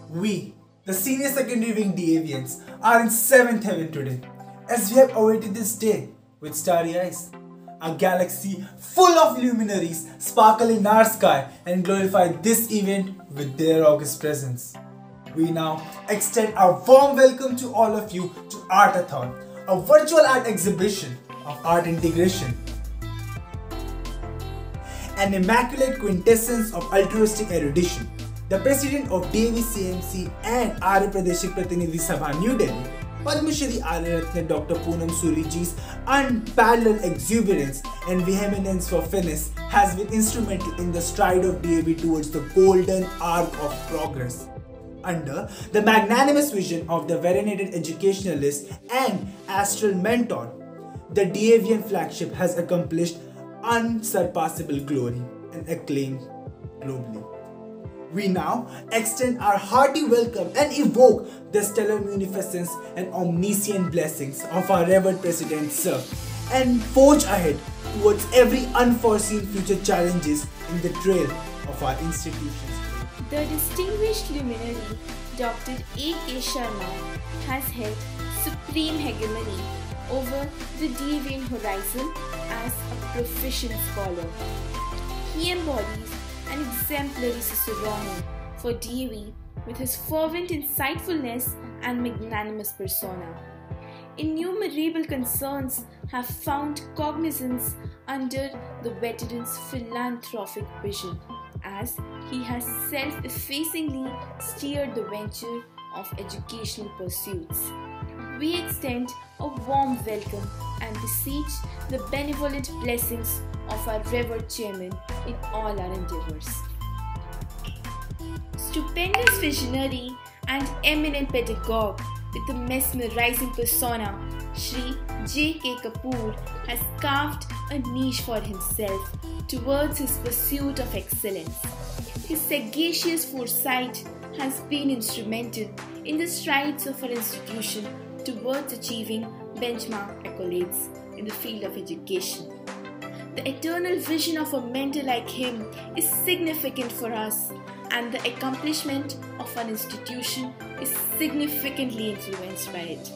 We, the senior secondary wing DAVians, are in 7th heaven today, as we have awaited this day with starry eyes. A galaxy full of luminaries sparkle in our sky and glorify this event with their august presence. We now extend our warm welcome to all of you to ARTATHON, a virtual art exhibition of art integration. An immaculate quintessence of altruistic erudition. The president of DAV CMC and Arya Pradeshik Pratinidhi Sabha New Delhi, Padma Shri Arya Ratna Dr. Poonam Suri ji's unparalleled exuberance and vehemence for finesse has been instrumental in the stride of DAV towards the golden arc of progress. Under the magnanimous vision of the venerated educationalist and astral mentor, the DAVian flagship has accomplished unsurpassable glory and acclaim globally. We now extend our hearty welcome and evoke the stellar munificence and omniscient blessings of our revered President Sir and forge ahead towards every unforeseen future challenges in the trail of our institutions. The distinguished luminary Dr. A.K. Sharma has held supreme hegemony over the DAVian horizon as a proficient scholar. He embodies an exemplary cicerone for DAV with his fervent insightfulness and magnanimous persona. Innumerable concerns have found cognizance under the veteran's philanthropic vision, as he has self-effacingly steered the venture of educational pursuits. We extend a warm welcome and beseech the benevolent blessings of our revered chairman in all our endeavours. Stupendous visionary and eminent pedagogue with a mesmerizing persona, Shri J.K. Kapoor has carved a niche for himself towards his pursuit of excellence. His sagacious foresight has been instrumental in the strides of our institution towards achieving benchmark accolades in the field of education. The eternal vision of a mentor like him is significant for us, and the accomplishment of an institution is significantly influenced by it.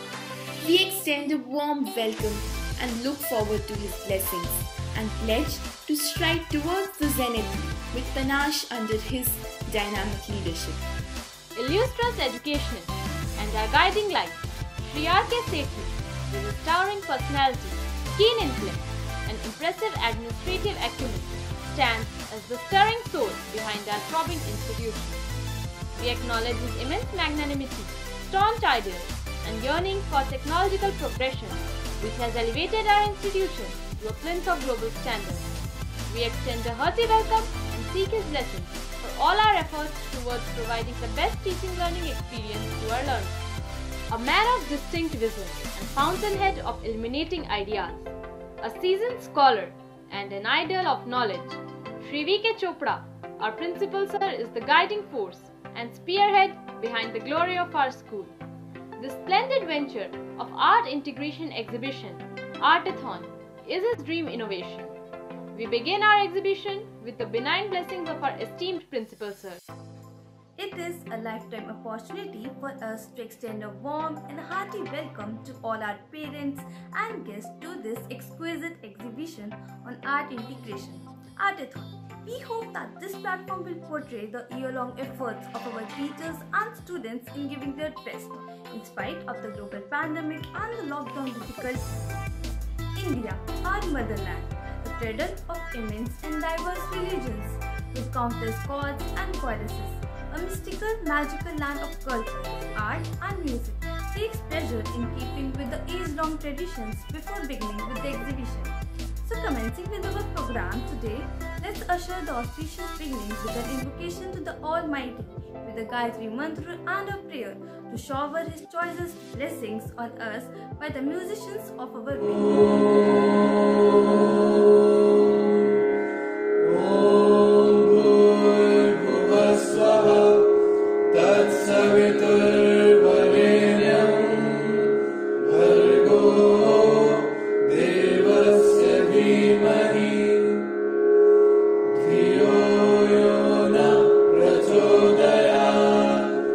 We extend a warm welcome and look forward to his blessings and pledge to stride towards the zenith with panache under his dynamic leadership. Illustrious educationist and our guiding light, Sri R.K. Sethi, with his towering personality, keen intellect, and impressive administrative acumen, stands as the stirring soul behind our throbbing institution. We acknowledge his immense magnanimity, staunch ideals, and yearning for technological progression, which has elevated our institution to a plinth of global standards. We extend a hearty welcome and seek his blessings for all our efforts towards providing the best teaching learning experience to our learners. A man of distinct vision and fountainhead of illuminating ideas, a seasoned scholar and an idol of knowledge, Shri V.K. Chopra, our principal sir, is the guiding force and spearhead behind the glory of our school. This splendid venture of art integration exhibition, ARTATHON, is his dream innovation. We begin our exhibition with the benign blessings of our esteemed principal sir. It is a lifetime opportunity for us to extend a warm and hearty welcome to all our parents and guests to this exquisite exhibition on art integration, ARTATHON. We hope that this platform will portray the year-long efforts of our teachers and students in giving their best, in spite of the global pandemic and the lockdown difficulties. India, our motherland, the cradle of immense and diverse religions, with countless gods and goddesses. A mystical, magical land of culture, art and music takes pleasure in keeping with the age-long traditions before beginning with the exhibition. So commencing with our program today, let's usher the auspicious beginnings with an invocation to the Almighty with the Gayatri Mantra and a prayer to shower His choicest blessings on us by the musicians of our धियो यो न प्रचोदयात्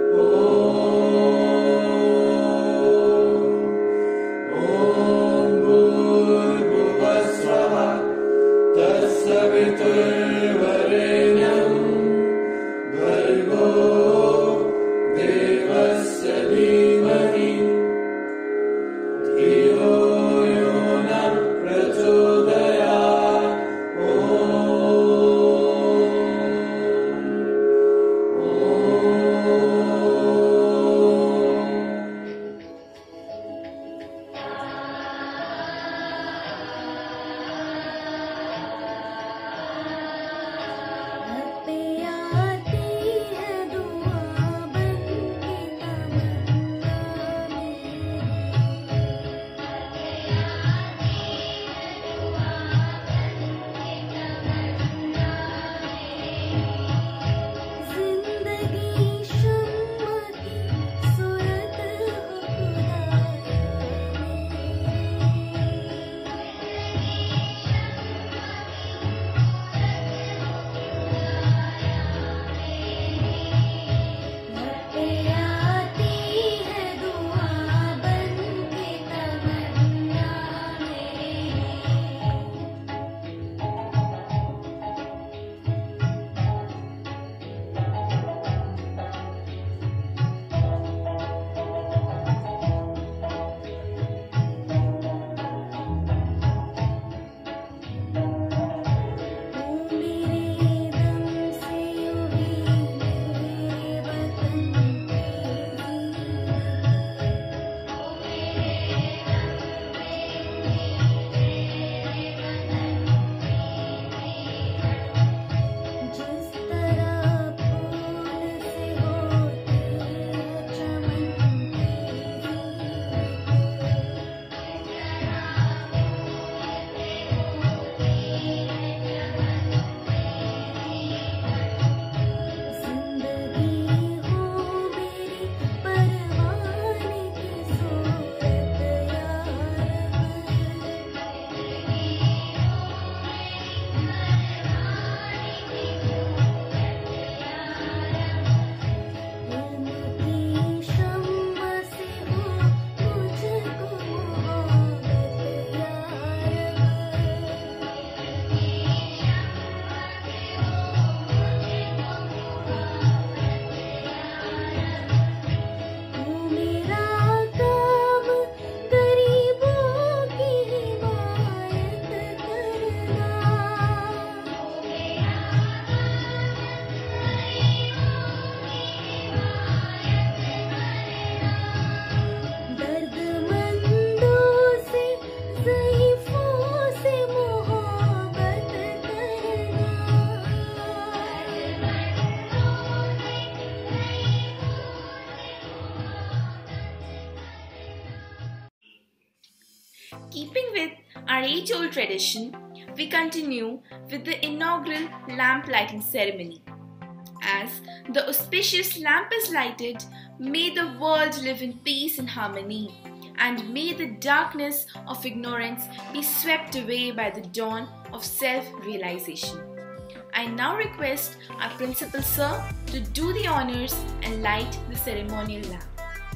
Keeping with our age-old tradition, we continue with the inaugural lamp lighting ceremony. As the auspicious lamp is lighted, may the world live in peace and harmony, and may the darkness of ignorance be swept away by the dawn of self-realization. I now request our Principal Sir to do the honors and light the ceremonial lamp.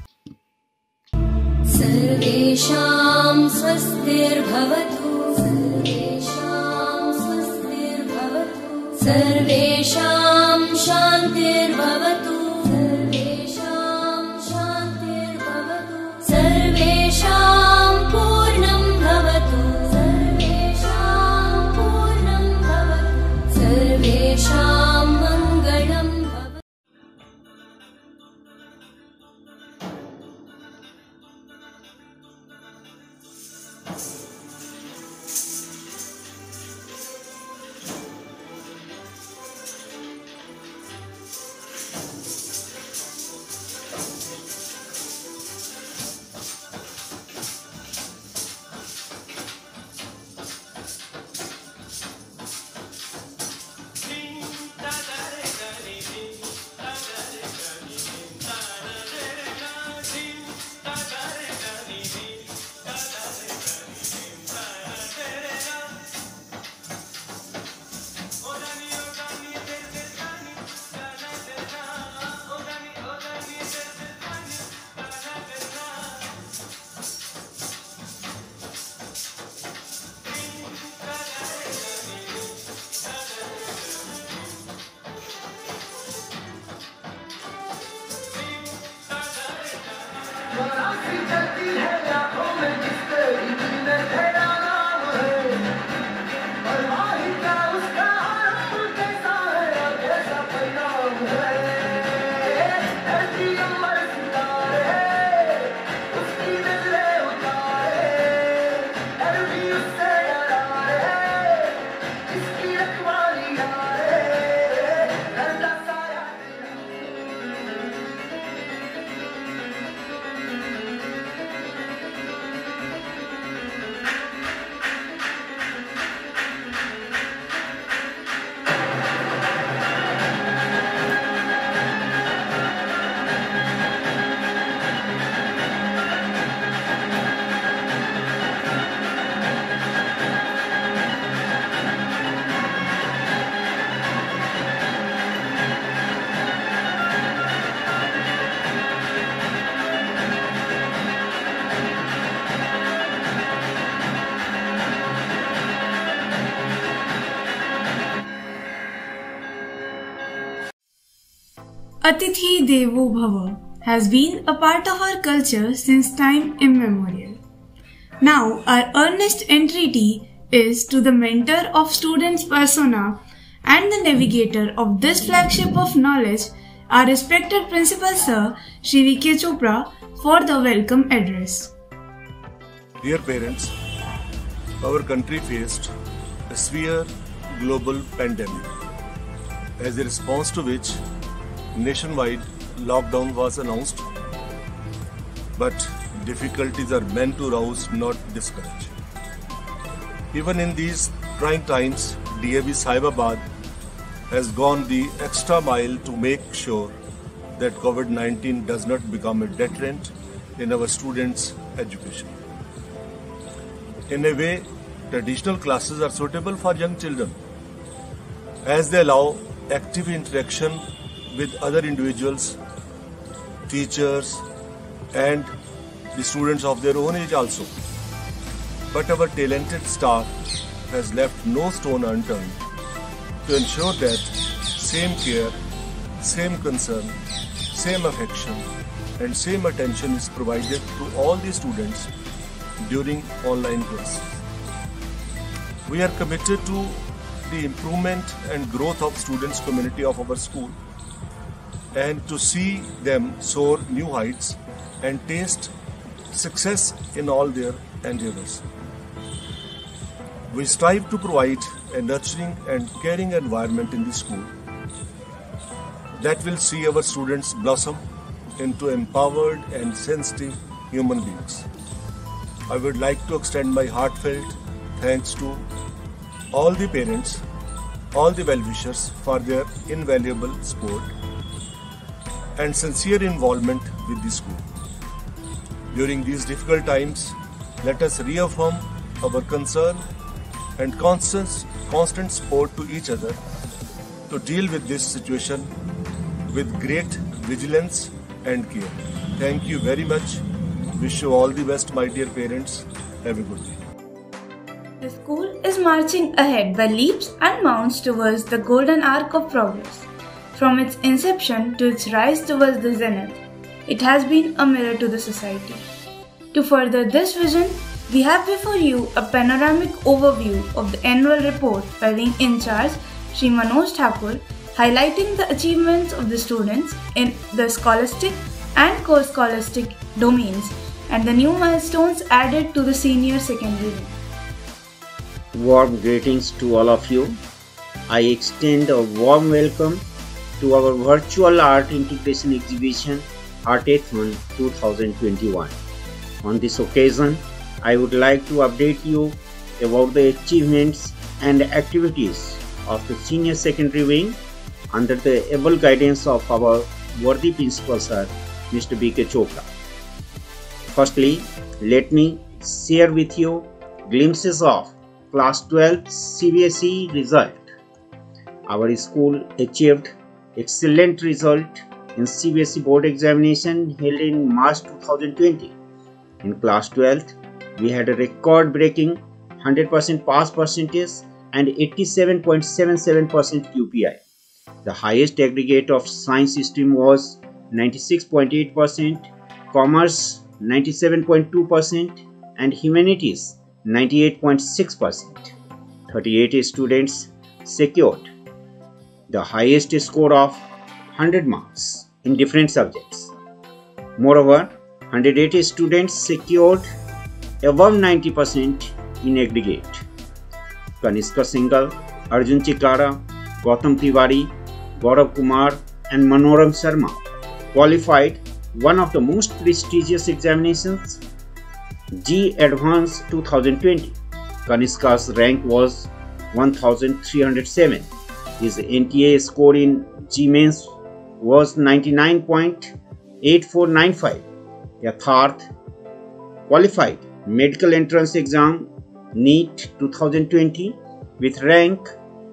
Sarvesham swastirbhavatu, Sarvesham swastirbhavatu, Sarvesham shantirbhavatu, Sarvesham shantirbhavatu, Sarvesham purnam bhavatu, Sarvesham purnam bhavatu, Sarvesham mangalam bhavatu. Atithi Devo Bhava has been a part of our culture since time immemorial. Now, our earnest entreaty is to the mentor of students' persona and the navigator of this flagship of knowledge, our respected Principal Sir, Shri V.K. Chopra, for the welcome address. Dear parents, our country faced a severe global pandemic, as a response to which nationwide lockdown was announced, but difficulties are meant to rouse, not discourage. Even in these trying times, Dav Sahibabad has gone the extra mile to make sure that COVID-19 does not become a deterrent in our students' education. In a way, traditional classes are suitable for young children, as they allow active interaction with other individuals, teachers, and the students of their own age also. But our talented staff has left no stone unturned to ensure that same care, same concern, same affection, and same attention is provided to all the students during online classes. We are committed to the improvement and growth of students' community of our school, and to see them soar new heights and taste success in all their endeavors. We strive to provide a nurturing and caring environment in the school that will see our students blossom into empowered and sensitive human beings. I would like to extend my heartfelt thanks to all the parents, all the well-wishers for their invaluable support and sincere involvement with the school. During these difficult times, let us reaffirm our concern and constant support to each other to deal with this situation with great vigilance and care. Thank you very much. Wish you all the best, my dear parents. Have a good day. The school is marching ahead by leaps and bounds towards the golden arc of progress. From its inception to its rise towards the zenith, it has been a mirror to the society. To further this vision, we have before you a panoramic overview of the annual report by Wing in charge Sri Manoj Thakur, highlighting the achievements of the students in the scholastic and co-scholastic domains and the new milestones added to the senior secondary wing. Warm greetings to all of you. I extend a warm welcome to our virtual art integration exhibition ARTATHON 2021. On this occasion, I would like to update you about the achievements and activities of the senior secondary wing under the able guidance of our worthy principal sir, Mr. B.K. Chopra. Firstly, let me share with you glimpses of Class 12 CBSE result. Our school achieved excellent result in CBSE board examination held in March 2020. In Class 12, we had a record-breaking 100% pass percentage and 87.77% QPI. The highest aggregate of science stream was 96.8%, commerce 97.2%, and humanities 98.6%. 38 students secured the highest score of 100 marks in different subjects. Moreover, 180 students secured above 90% in aggregate. Kanishka Singhal, Arjun Chikara, Gautam Tiwari, Gaurav Kumar and Manoram Sharma qualified one of the most prestigious examinations, G Advanced 2020. Kanishka's rank was 1307. His NTA score in G Mains was 99.8495. Yatharth qualified medical entrance exam NEET 2020 with rank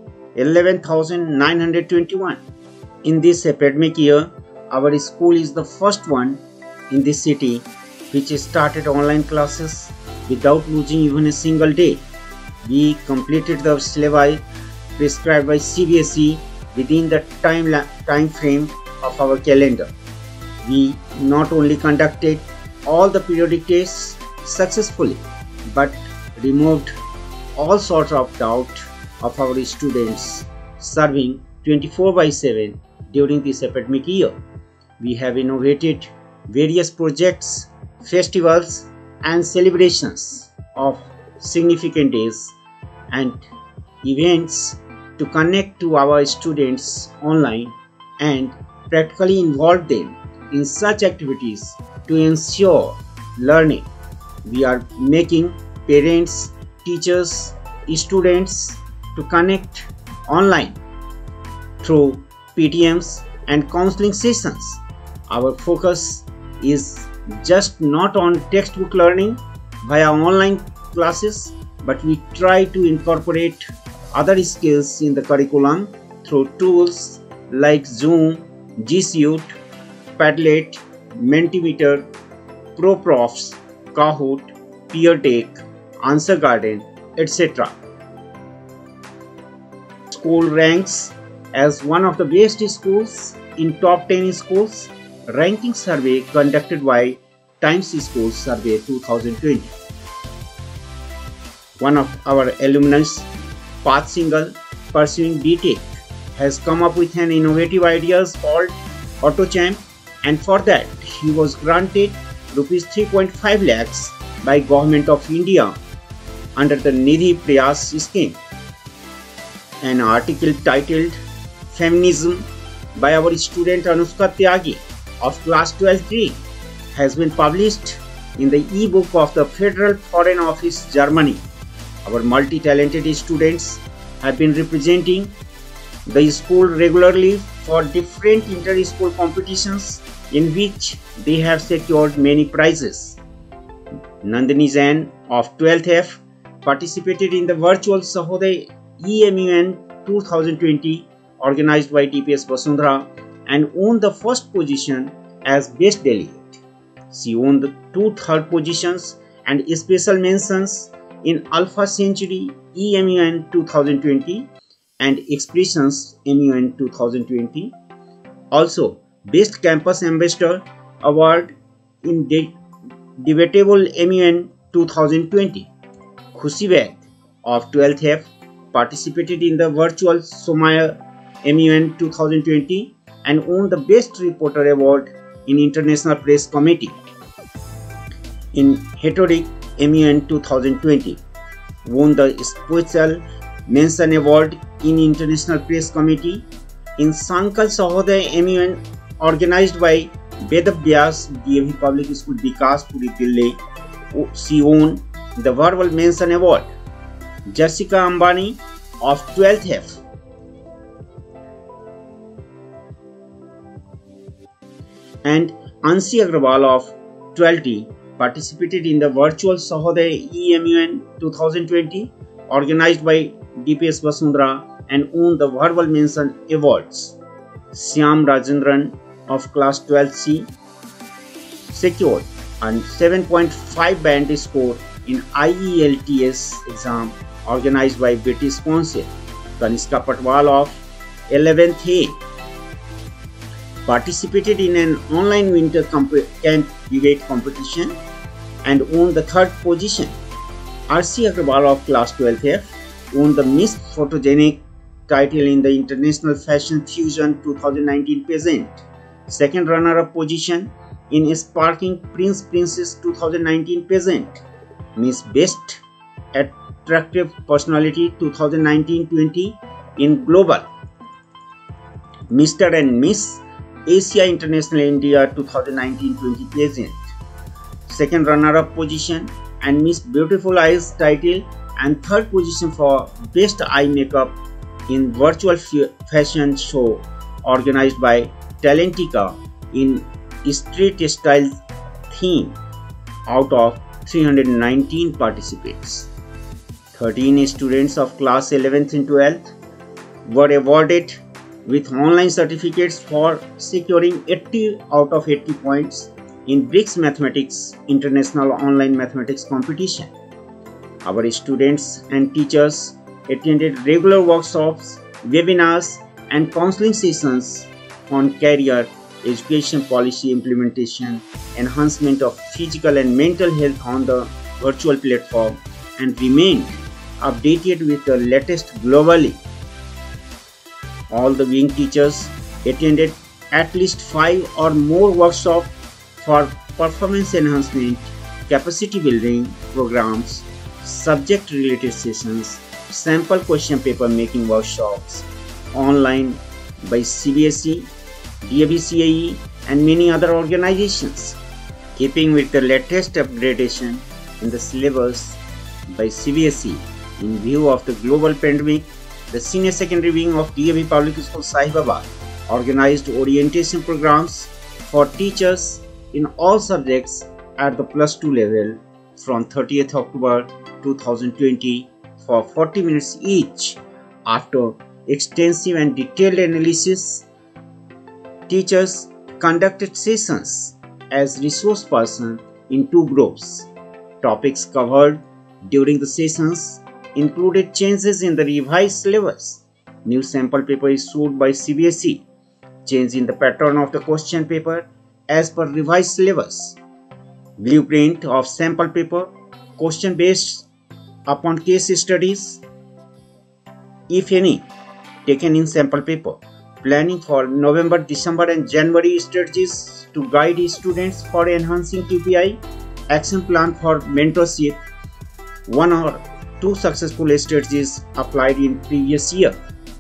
11,921. In this academic year, our school is the first one in this city which started online classes without losing even a single day. We completed the syllabi prescribed by CBSE within the time frame of our calendar. We not only conducted all the periodic tests successfully, but removed all sorts of doubt of our students, serving 24/7 during this academic year. We have innovated various projects, festivals and celebrations of significant days and events to connect to our students online and practically involve them in such activities to ensure learning. We are making parents, teachers, students to connect online through PTMs and counseling sessions. Our focus is just not on textbook learning via online classes, but we try to incorporate other skills in the curriculum through tools like Zoom, G Suite, Padlet, Mentimeter, ProProfs, Kahoot, PeerTech, Answer Garden, etc. School ranks as one of the best schools in top 10 schools ranking survey conducted by Times School Survey 2020. One of our alumnus, Path Singhal, pursuing BTech, has come up with an innovative idea called AutoChamp, and for that he was granted Rs 3.5 lakhs by Government of India under the Nidhi Prayas scheme. An article titled Feminism by our student Anushka Tyagi of class 12 3 has been published in the e-book of the Federal Foreign Office, Germany. Our multi-talented students have been representing the school regularly for different inter-school competitions in which they have secured many prizes. Nandini Jain of 12th F participated in the virtual Sahodaya EMUN 2020 organized by DPS Vasundhara and won the first position as Best Delegate. She won the 2 third positions and special mentions in Alpha Century EMUN 2020 and Expressions MUN 2020. Also, Best Campus Ambassador Award in Debatable MUN 2020. Khushi Vaid of 12th F participated in the virtual Somaya MUN 2020 and won the Best Reporter Award in International Press Committee. In Rhetoric MUN 2020, won the Special Mention Award in International Press Committee. In Sankal Sahodaya MUN organized by Vedavyas DAV Public School Vikas Puri Delhi, she won the Verbal Mention Award. Jessica Ambani of 12th F and Ansi Agrawal of 12T participated in the virtual Sahodaya EMUN 2020 organized by DPS Vasundhara and won the Verbal Mention Awards. Syam Rajendran of class 12C secured a 7.5 band score in IELTS exam organized by British Council. Kanishka Patwal of 11th A participated in an online winter camp debate competition and won the 3rd position. RC Agrawal of class 12th F won the Miss Photogenic title in the International Fashion Fusion 2019 pageant. 2nd runner-up position in Sparking Prince Princess 2019 pageant. Miss Best Attractive Personality 2019-20 in Global. Mr. and Miss Asia International India 2019-20 pageant. 2nd runner-up position and Miss Beautiful Eyes title and 3rd position for Best Eye Makeup in Virtual Fashion Show organized by Talentica in Street Style theme out of 319 participants. 13 students of class 11th and 12th were awarded with online certificates for securing 80 out of 80 points in BRICS Mathematics International Online Mathematics Competition. Our students and teachers attended regular workshops, webinars, and counseling sessions on career, education policy implementation, enhancement of physical and mental health on the virtual platform, and remained updated with the latest globally. All the wing teachers attended at least 5 or more workshops for performance enhancement, capacity building programs, subject related sessions, sample question paper making workshops online by CBSE, DAV and many other organizations, keeping with the latest upgradation in the syllabus by CBSE. In view of the global pandemic, the Senior Secondary Wing of DAV Public School Sahibabad organized orientation programs for teachers in all subjects at the plus 2 level from 30th October 2020 for 40 minutes each. After extensive and detailed analysis, teachers conducted sessions as resource person in 2 groups. Topics covered during the sessions included changes in the revised syllabus, new sample paper issued by CBSE, change in the pattern of the question paper as per revised syllabus, blueprint of sample paper, question based upon case studies, if any, taken in sample paper, planning for November, December and January strategies to guide students for enhancing QPI, action plan for mentorship, 1 or 2 successful strategies applied in previous year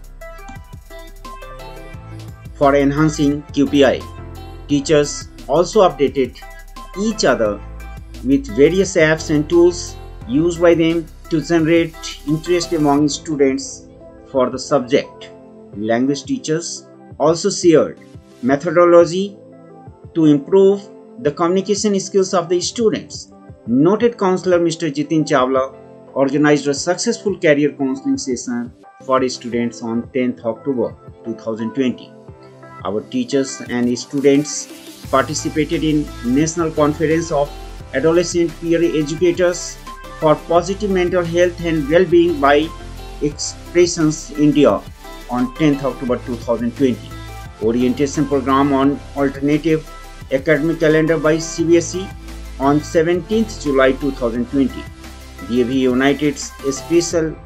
for enhancing QPI. Teachers also updated each other with various apps and tools used by them to generate interest among students for the subject. Language teachers also shared methodology to improve the communication skills of the students. Noted counselor Mr. Jitin Chawla organized a successful career counseling session for students on 10th October 2020. Our teachers and students participated in National Conference of Adolescent Peer Educators for Positive Mental Health and Well-being by Expressions India on 10th October 2020. Orientation program on alternative academic calendar by CBSE on 17th July 2020. DAV United's special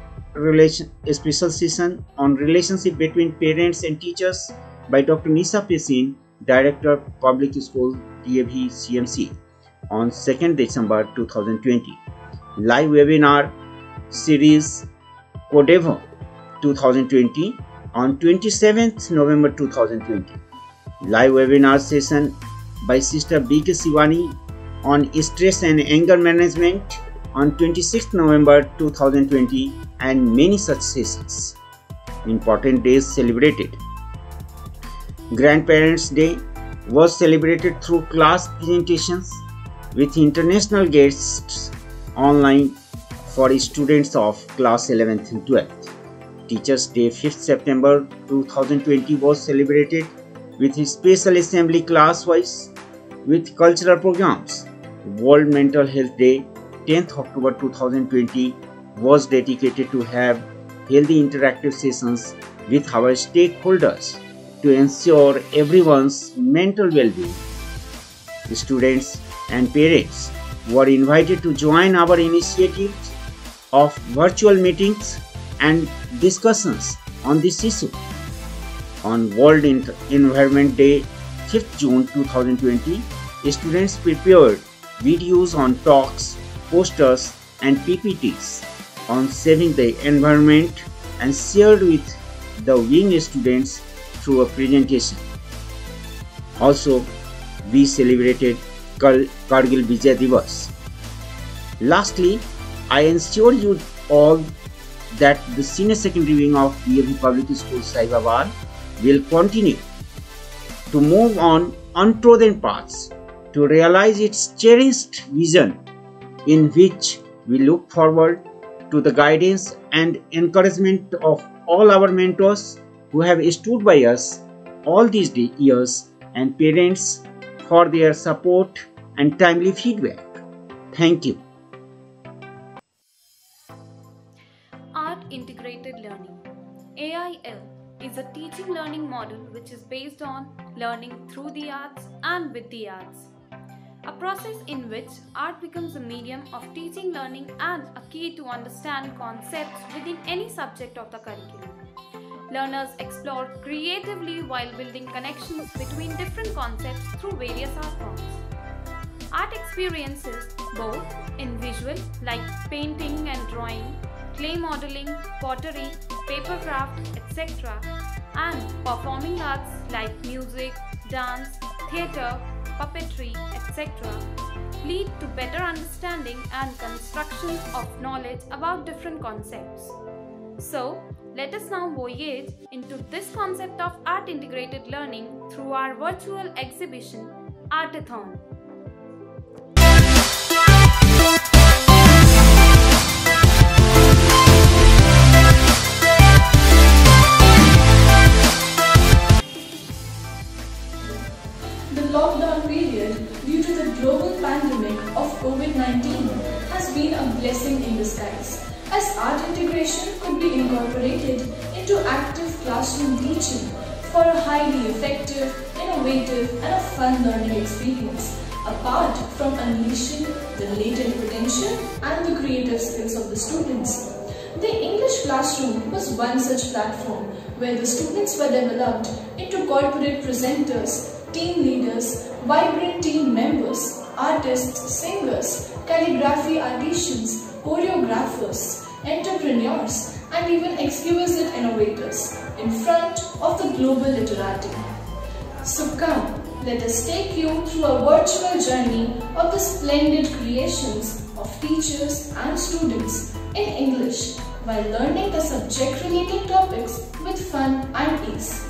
session on relationship between parents and teachers by Dr. Nisha Pesin, Director Public School DAV CMC on 2nd December 2020. Live webinar series Codevo 2020 on 27th November 2020. Live webinar session by Sister B.K. Sivani on stress and anger management on 26th November 2020, and many such sessions. Important days celebrated. Grandparents' Day was celebrated through class presentations with international guests online for students of class 11th and 12th. Teachers' Day 5th September 2020 was celebrated with a special assembly class-wise with cultural programs. World Mental Health Day 10th October 2020 was dedicated to have healthy interactive sessions with our stakeholders to ensure everyone's mental well-being. Students and parents were invited to join our initiatives of virtual meetings and discussions on this issue. On World Environment Day 5th June 2020, students prepared videos on talks, posters and PPTs on saving the environment and shared with the wing students through a presentation. Also, we celebrated Kargil Vijay Divas. Lastly, I assure you all that the senior secondary wing of DAV Public School Sahibabad will continue to move on untrodden paths to realize its cherished vision, in which we look forward to the guidance and encouragement of all our mentors who have stood by us all these years, and parents for their support and timely feedback. Thank you. Art Integrated Learning (AIL) is a teaching learning model which is based on learning through the arts and with the arts. A process in which art becomes a medium of teaching, learning and a key to understand concepts within any subject of the curriculum. Learners explore creatively while building connections between different concepts through various art forms. Art experiences both in visual like painting and drawing, clay modeling, pottery, paper craft, etc. and performing arts like music, dance, theatre, puppetry, etc. lead to better understanding and construction of knowledge about different concepts. So, let us now voyage into this concept of art integrated learning through our virtual exhibition, ARTATHON. The lockdown period due to the global pandemic of COVID-19 has been a blessing in disguise, as art integration could be incorporated into active classroom teaching for a highly effective, innovative and a fun learning experience, apart from unleashing the latent potential and the creative skills of the students. The English classroom was one such platform where the students were developed into corporate presenters, team leaders, vibrant team members, artists, singers, calligraphy artisans, choreographers, entrepreneurs, and even exquisite innovators in front of the global literati. So come, let us take you through a virtual journey of the splendid creations of teachers and students in English while learning the subject-related topics with fun and ease.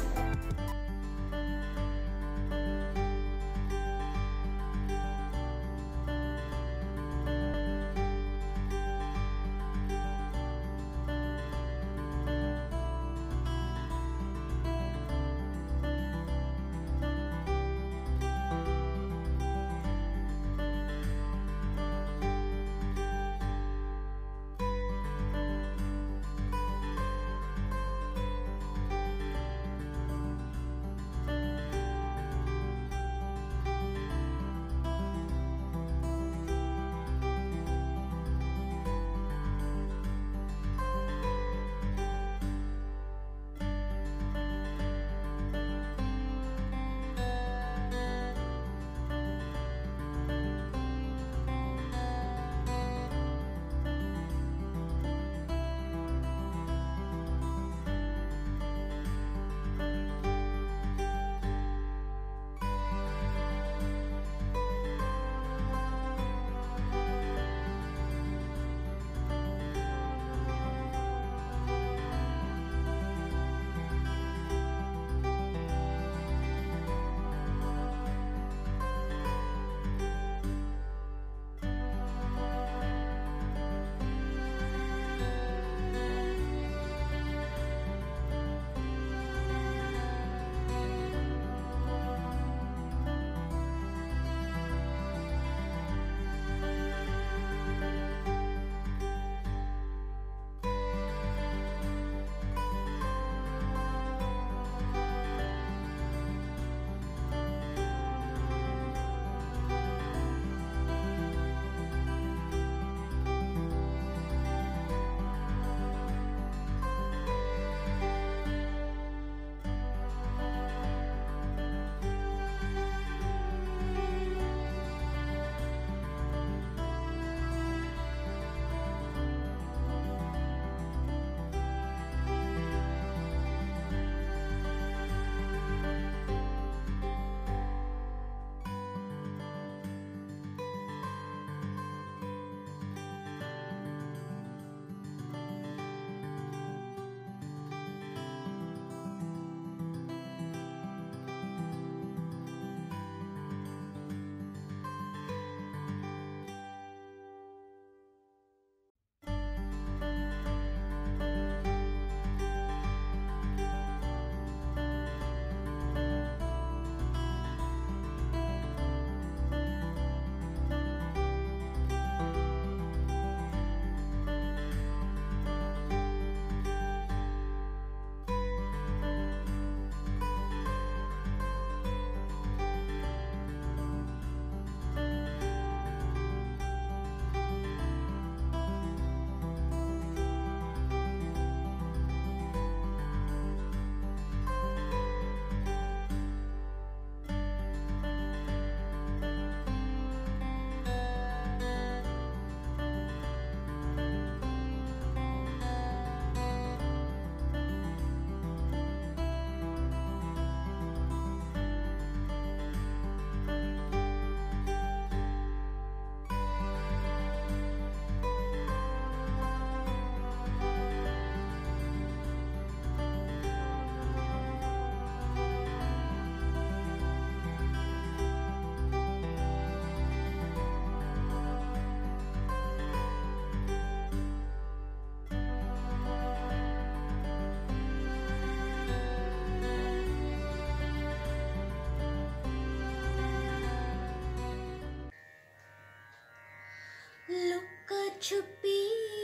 छुपी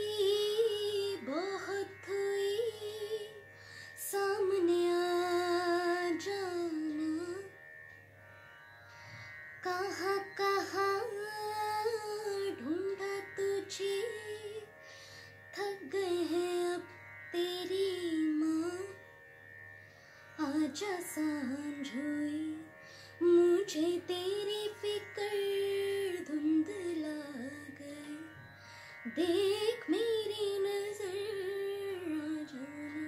बहुत हुई सामने आ जाना कहाँ कहाँ ढूंढा तुझे थक गए हैं अब तेरी माँ आजा सांझ हुई मुझे तेरी फिक्र धुंधला गई देख मेरी नजर आ जाना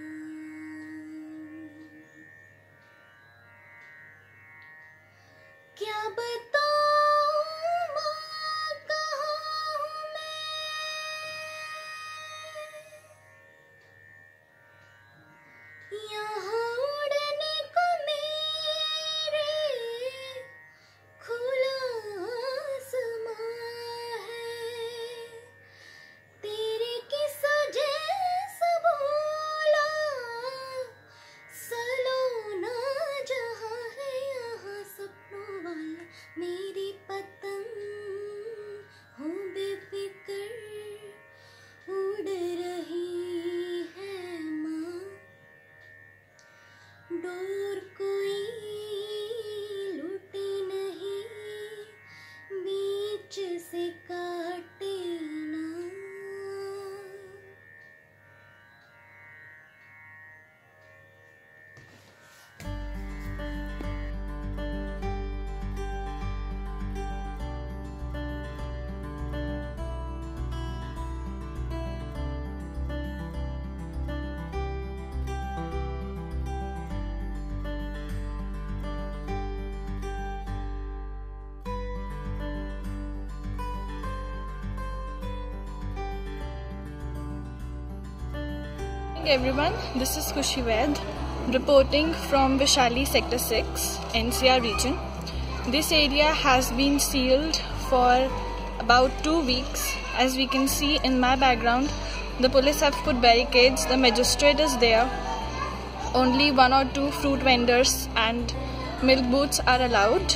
everyone, this is Khushi Vaid reporting from Vishali Sector 6, NCR region. This area has been sealed for about 2 weeks. As we can see in my background, the police have put barricades, the magistrate is there. Only 1 or 2 fruit vendors and milk booths are allowed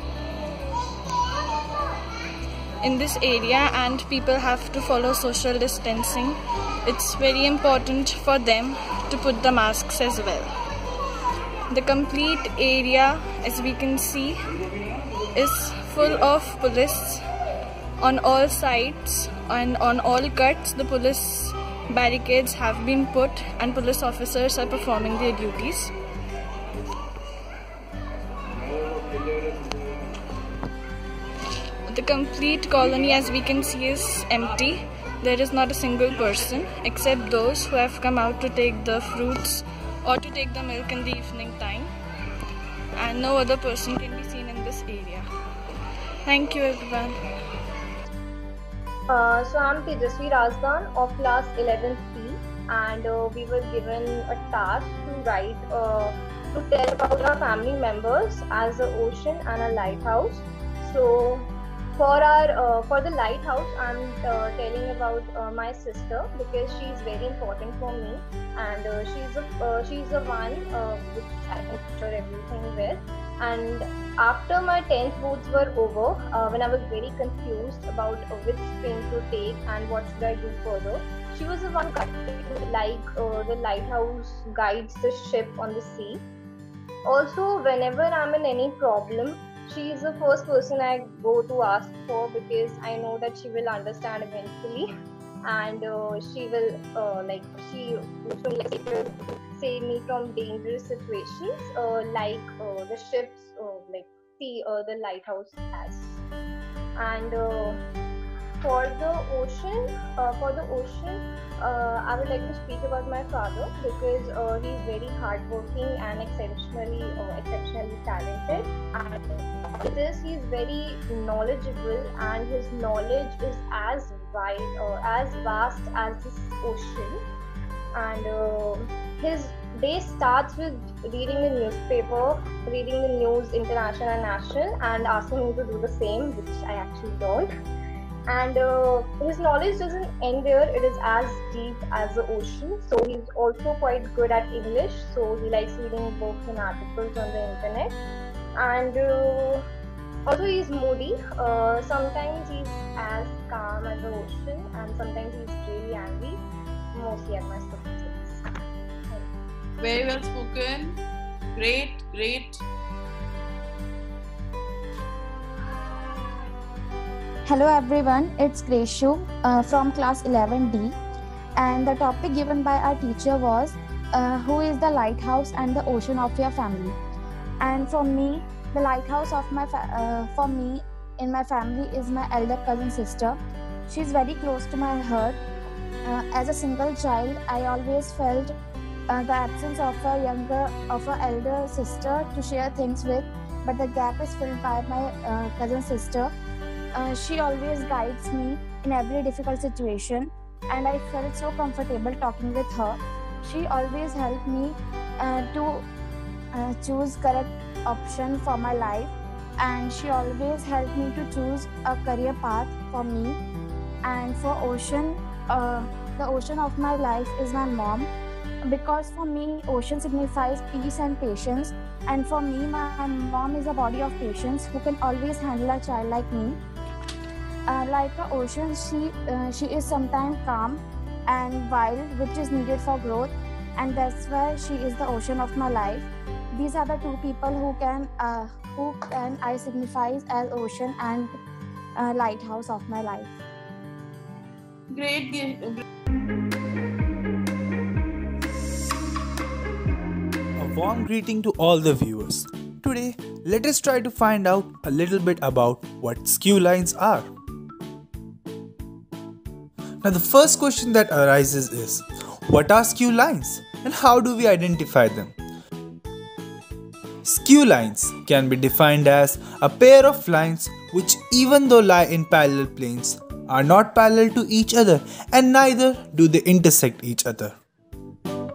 in this area, and people have to follow social distancing. It's very important for them to put the masks as well. The complete area, as we can see, is full of police on all sides, and on all cuts the police barricades have been put and police officers are performing their duties. The complete colony, as we can see, is empty. There is not a single person except those who have come out to take the fruits or to take the milk in the evening time, and no other person can be seen in this area. Thank you everyone. So I'm Tejasvi Razdan of class 11C, and we were given a task to write to tell about our family members as an ocean and a lighthouse. So for the lighthouse, I'm telling about my sister, because she is very important for me, and she's the one which I can picture everything with. And after my 10th boards were over, when I was very confused about which stream to take and what should I do further, she was the one like the lighthouse guides the ship on the sea. Also, whenever I'm in any problem, she is the first person I go to ask for, because I know that she will understand eventually, and she will she usually save me from dangerous situations, like the ships, the lighthouse has. And for the ocean, I would like to speak about my father, because he is very hardworking and exceptionally talented. And with this, he is very knowledgeable, and his knowledge is as vast as this ocean. And his day starts with reading the newspaper, reading the news, international and national, and asking me to do the same, which I actually don't. And his knowledge doesn't end there, it is as deep as the ocean. So he's also quite good at English, so he likes reading books and articles on the internet. And also he's moody, sometimes he's as calm as the ocean, and sometimes he's really angry, mostly at my siblings. Very well spoken, great. Hello everyone, it's Greshu from class 11D, and the topic given by our teacher was who is the lighthouse and the ocean of your family. And for me, the lighthouse of for me in my family is my elder cousin sister. She's very close to my heart. As a single child, I always felt the absence of a elder sister to share things with, but the gap is filled by my cousin sister. She always guides me in every difficult situation, and I felt so comfortable talking with her. She always helped me to choose correct option for my life, and she always helped me to choose a career path for me. And for ocean, the ocean of my life is my mom, because for me ocean signifies peace and patience, and for me my mom is a body of patience who can always handle a child like me. Like the ocean, she is sometimes calm and wild, which is needed for growth, and that's why she is the ocean of my life. These are the two people who can I signify as ocean and lighthouse of my life. Great. A warm greeting to all the viewers. Today, let us try to find out a little bit about what skew lines are. Now, the first question that arises is, what are skew lines and how do we identify them? Skew lines can be defined as a pair of lines which, even though lie in parallel planes, are not parallel to each other, and neither do they intersect each other.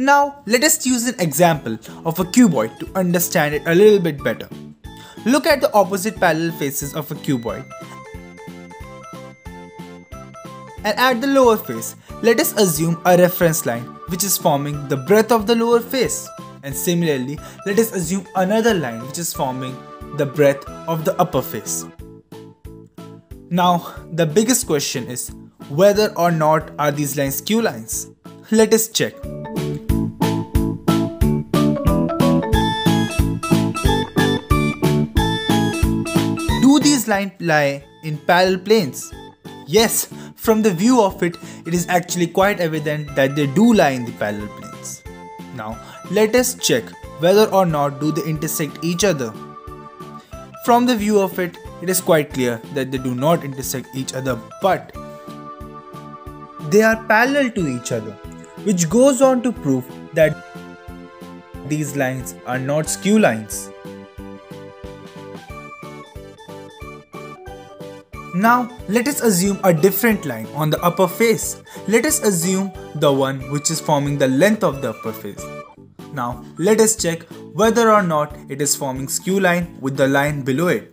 Now let us use an example of a cuboid to understand it a little bit better. Look at the opposite parallel faces of a cuboid. And at the lower face, let us assume a reference line which is forming the breadth of the lower face. And similarly, let us assume another line which is forming the breadth of the upper face. Now, the biggest question is whether or not are these lines skew lines. Let us check. Do these lines lie in parallel planes? Yes, from the view of it, it is actually quite evident that they do lie in the parallel planes. Now, let us check whether or not do they intersect each other. From the view of it, it is quite clear that they do not intersect each other, but they are parallel to each other, which goes on to prove that these lines are not skew lines. Now, let us assume a different line on the upper face. Let us assume the one which is forming the length of the upper face. Now, let us check whether or not it is forming skew line with the line below it.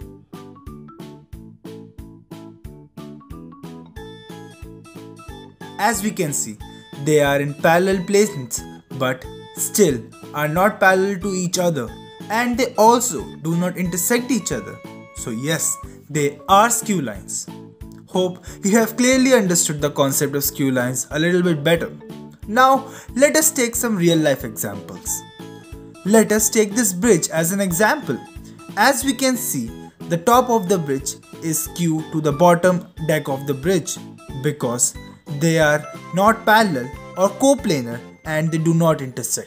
As we can see, they are in parallel planes but still are not parallel to each other, and they also do not intersect each other. So yes, they are skew lines. Hope you have clearly understood the concept of skew lines a little bit better. Now let us take some real life examples. Let us take this bridge as an example. As we can see, the top of the bridge is skewed to the bottom deck of the bridge because they are not parallel or coplanar and they do not intersect.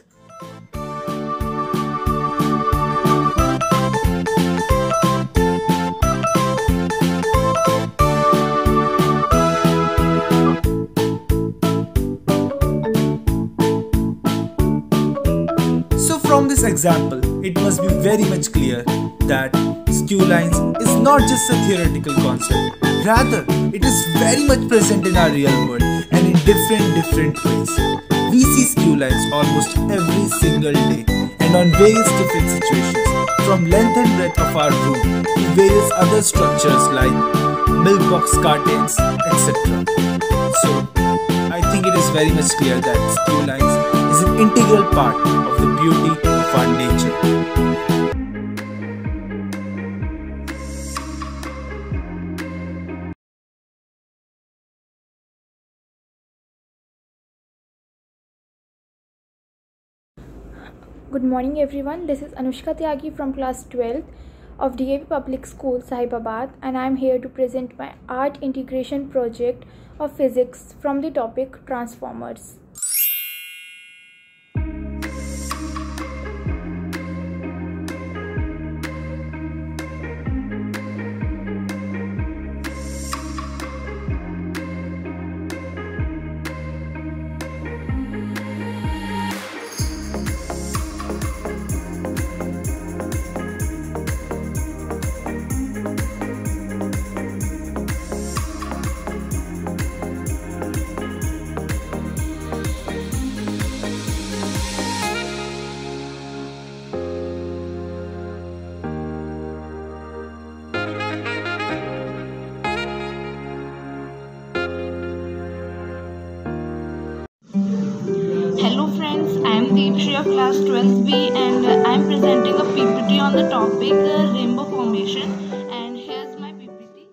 From this example, it must be very much clear that skew lines is not just a theoretical concept. Rather, it is very much present in our real world and in different ways. We see skew lines almost every single day and on various different situations, from length and breadth of our room to various other structures like milk box curtains, etc. So, I think it is very much clear that skew lines is an integral part of the beauty of our nature. Good morning everyone, this is Anushka Tyagi from class 12th of DAV Public School, Sahibabad, and I am here to present my art integration project of physics from the topic transformers. Hello friends, I am Deepshri of class 12B and I am presenting a PPT on the topic rainbow formation, and here's my PPT.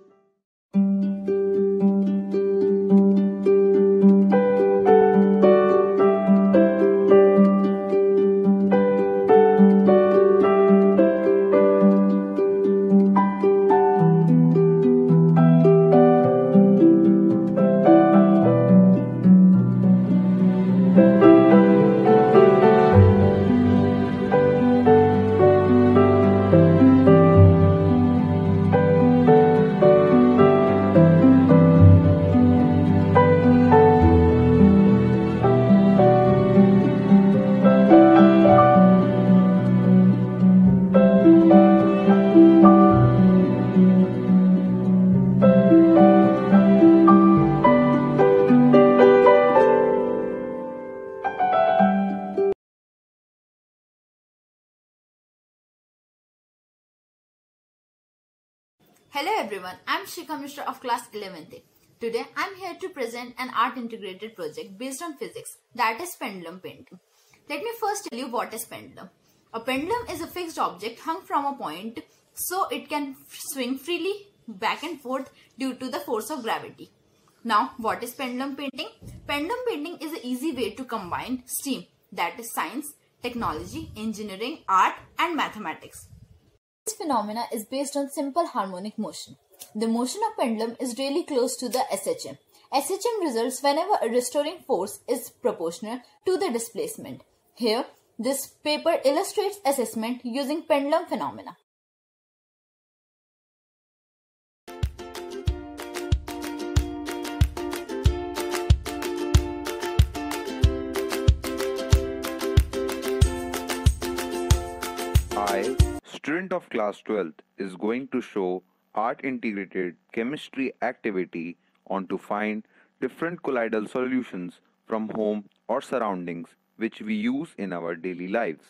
Hello everyone, I'm Shikha Mishra of class 11th. Today I'm here to present an art integrated project based on physics, that is pendulum painting. Let me first tell you what is pendulum. A pendulum is a fixed object hung from a point so it can swing freely back and forth due to the force of gravity. Now what is pendulum painting? Pendulum painting is an easy way to combine STEAM, that is science, technology, engineering, art and mathematics. This phenomena is based on simple harmonic motion. The motion of pendulum is really close to the SHM. SHM results whenever a restoring force is proportional to the displacement. Here, this paper illustrates assessment using pendulum phenomena. I, student of class 12th, is going to show art integrated chemistry activity on to find different colloidal solutions from home or surroundings which we use in our daily lives.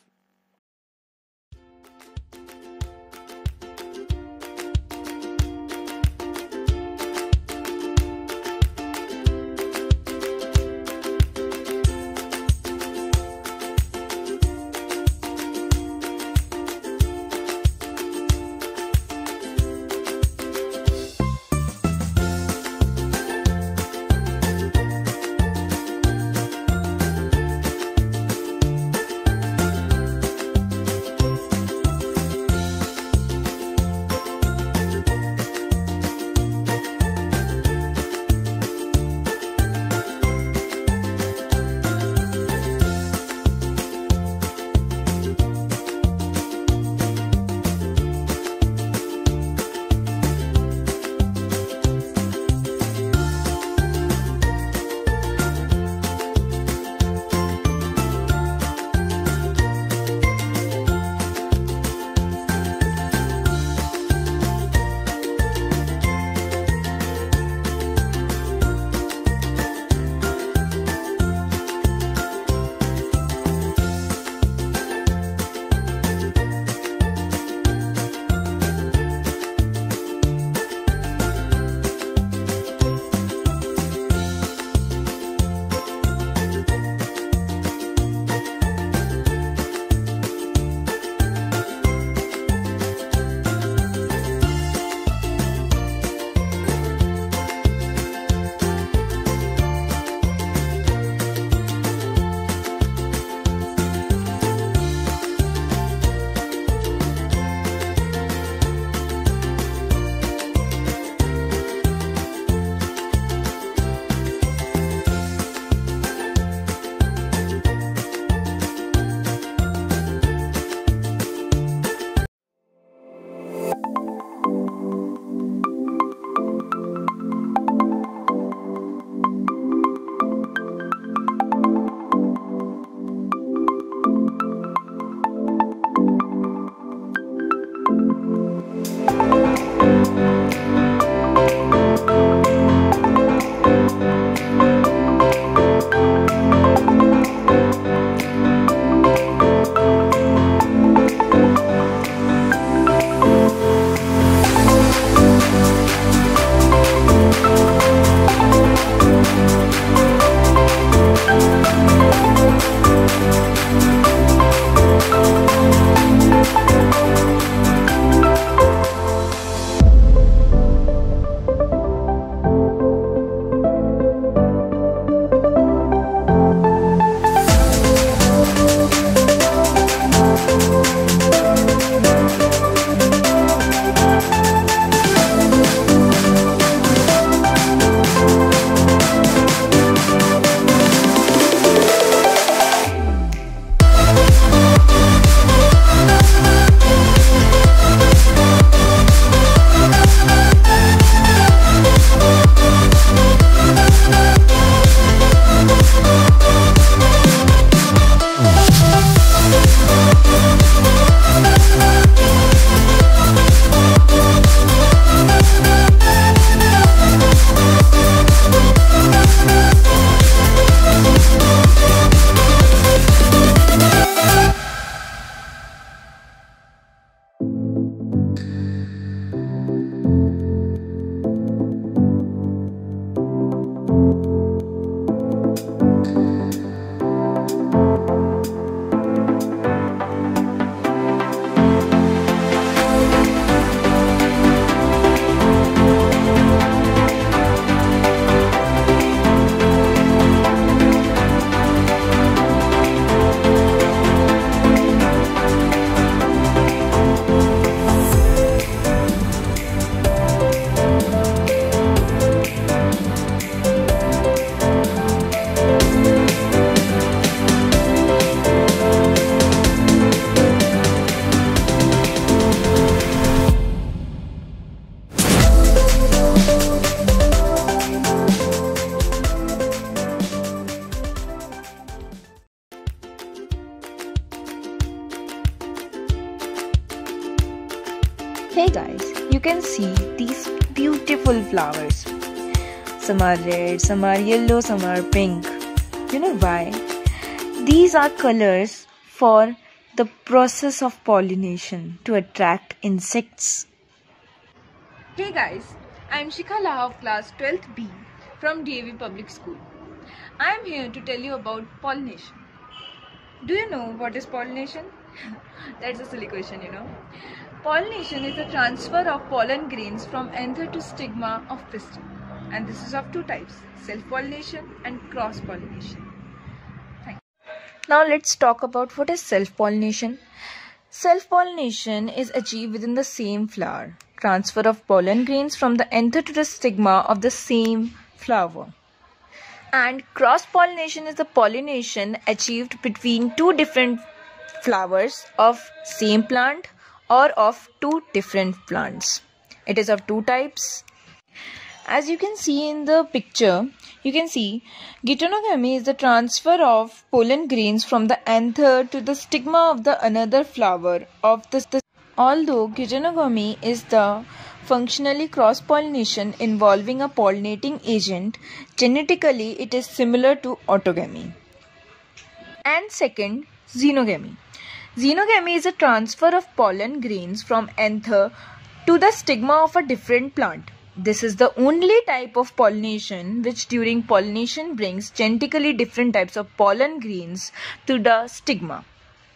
Hey guys, you can see these beautiful flowers. Some are red, some are yellow, some are pink. You know why? These are colors for the process of pollination to attract insects. Hey guys, I am Shikha Laha of class 12th B from DAV Public School. I am here to tell you about pollination. Do you know what is pollination? That's a silly question, you know. Pollination is the transfer of pollen grains from anther to stigma of pistil. And this is of two types, self-pollination and cross-pollination. Now let's talk about what is self-pollination. Self-pollination is achieved within the same flower. Transfer of pollen grains from the anther to the stigma of the same flower. And cross-pollination is the pollination achieved between two different flowers of same plant or of two different plants. It is of two types. As you can see in the picture, you can see geitonogamy is the transfer of pollen grains from the anther to the stigma of the another flower of the. Although geitonogamy is the functionally cross-pollination involving a pollinating agent, genetically it is similar to autogamy. And second, xenogamy. Xenogamy is a transfer of pollen grains from anther to the stigma of a different plant. This is the only type of pollination which during pollination brings genetically different types of pollen grains to the stigma.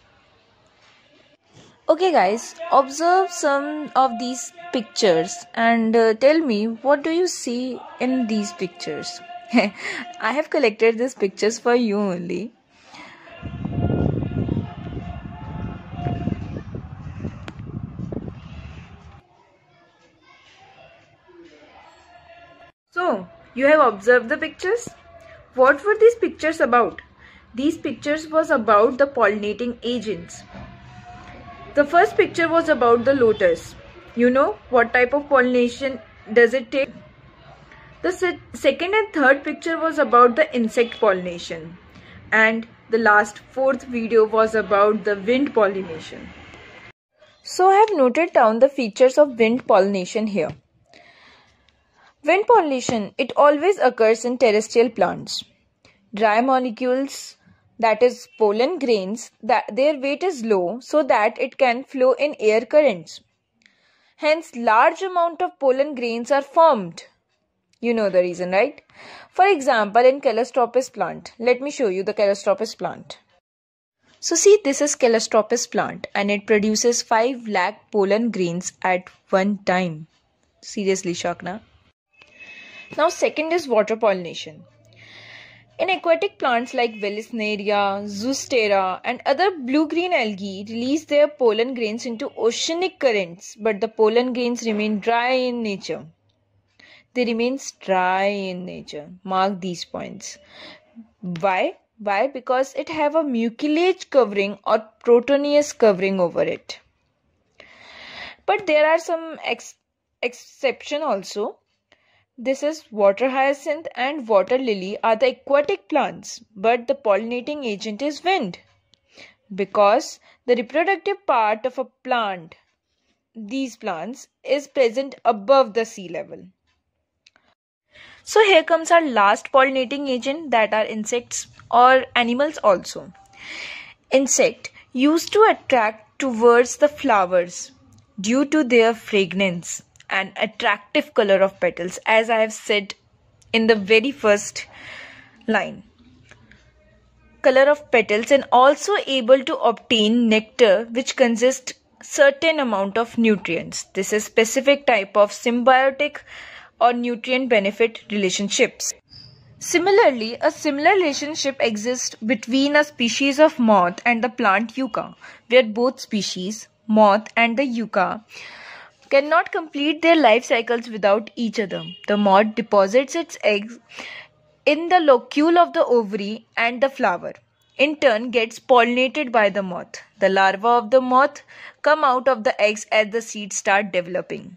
Okay guys, observe some of these pictures and tell me what do you see in these pictures. I have collected these pictures for you only. So, you have observed the pictures? What were these pictures about? These pictures was about the pollinating agents. The first picture was about the lotus. You know what type of pollination does it take? The second and third picture was about the insect pollination. And the last fourth video was about the wind pollination. So I have noted down the features of wind pollination here. Wind pollination, it always occurs in terrestrial plants. Dry molecules, that is pollen grains, their weight is low so that it can flow in air currents. Hence, large amount of pollen grains are formed. You know the reason, right? For example, in Calostropis plant. Let me show you the Calostropis plant. So see, this is Calostropis plant and it produces 5 lakh pollen grains at one time. Seriously shocked, na? Now second is water pollination. In aquatic plants like Vallisneria, Zoostera and other blue-green algae release their pollen grains into oceanic currents, but the pollen grains remain dry in nature. They remain dry in nature. Mark these points. Why? Why? Because it have a mucilage covering or proteinaceous covering over it. But there are some exceptions also. This is water hyacinth and water lily are the aquatic plants, but the pollinating agent is wind. Because the reproductive part of a plant, these plants, is present above the sea level. So here comes our last pollinating agent, that are insects or animals also. Insect used to attract towards the flowers due to their fragrance and attractive color of petals, as I have said in the very first line. Color of petals, and also able to obtain nectar which consists certain amount of nutrients. This is specific type of symbiotic or nutrient benefit relationships. Similarly, a similar relationship exists between a species of moth and the plant yucca, where both species, moth and the yucca, cannot complete their life cycles without each other. The moth deposits its eggs in the locule of the ovary and the flower. In turn, gets pollinated by the moth. The larvae of the moth come out of the eggs as the seeds start developing.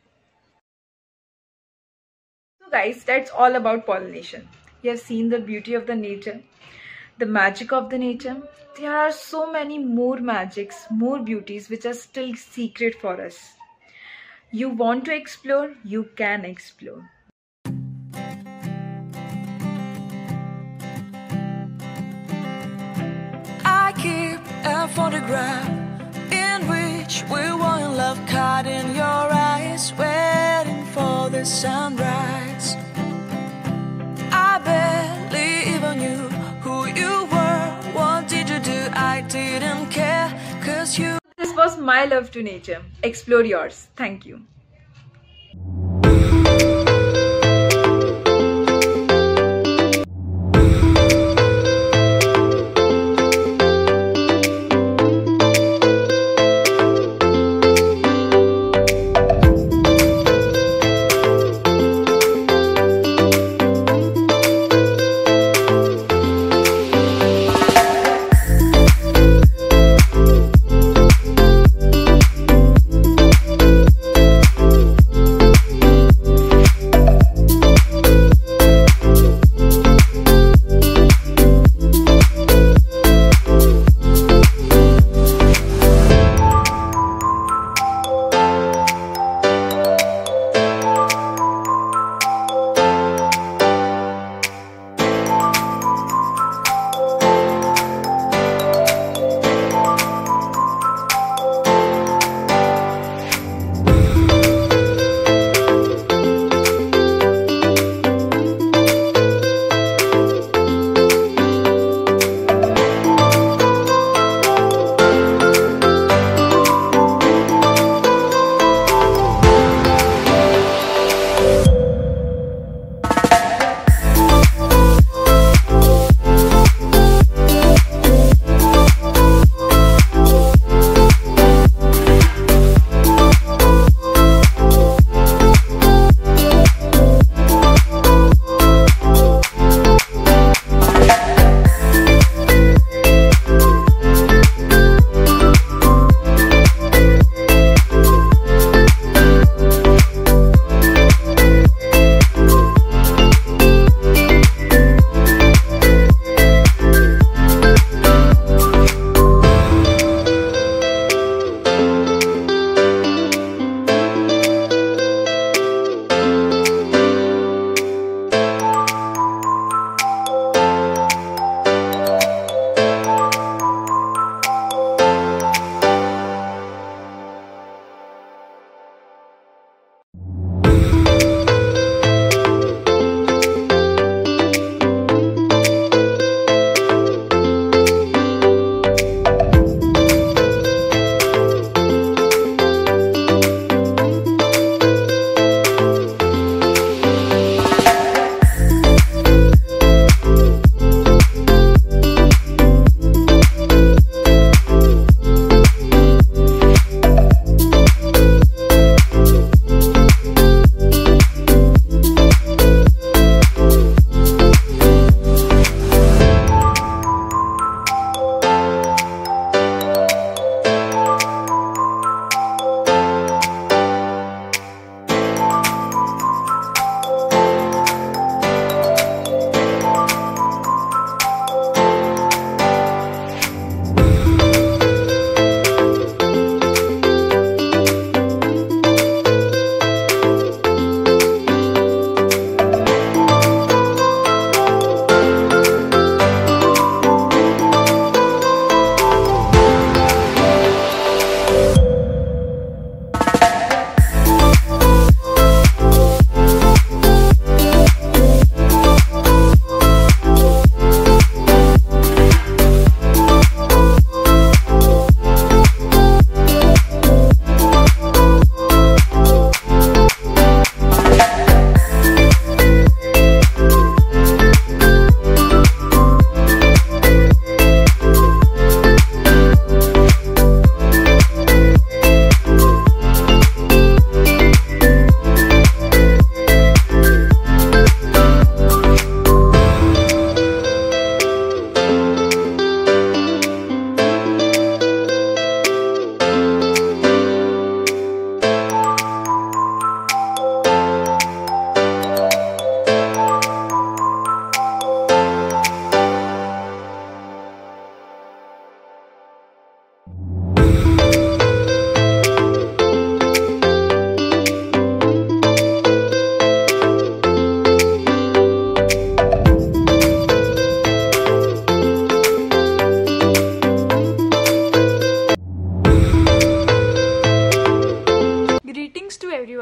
So guys, that's all about pollination. You have seen the beauty of the nature, the magic of the nature. There are so many more magics, more beauties which are still secret for us. You want to explore, you can explore. I keep a photograph in which we were in love, caught in your eyes, waiting for the sunrise. I barely even knew who you were. What did you do? I didn't care, 'cause you. This was my love to nature. Explore yours. Thank you.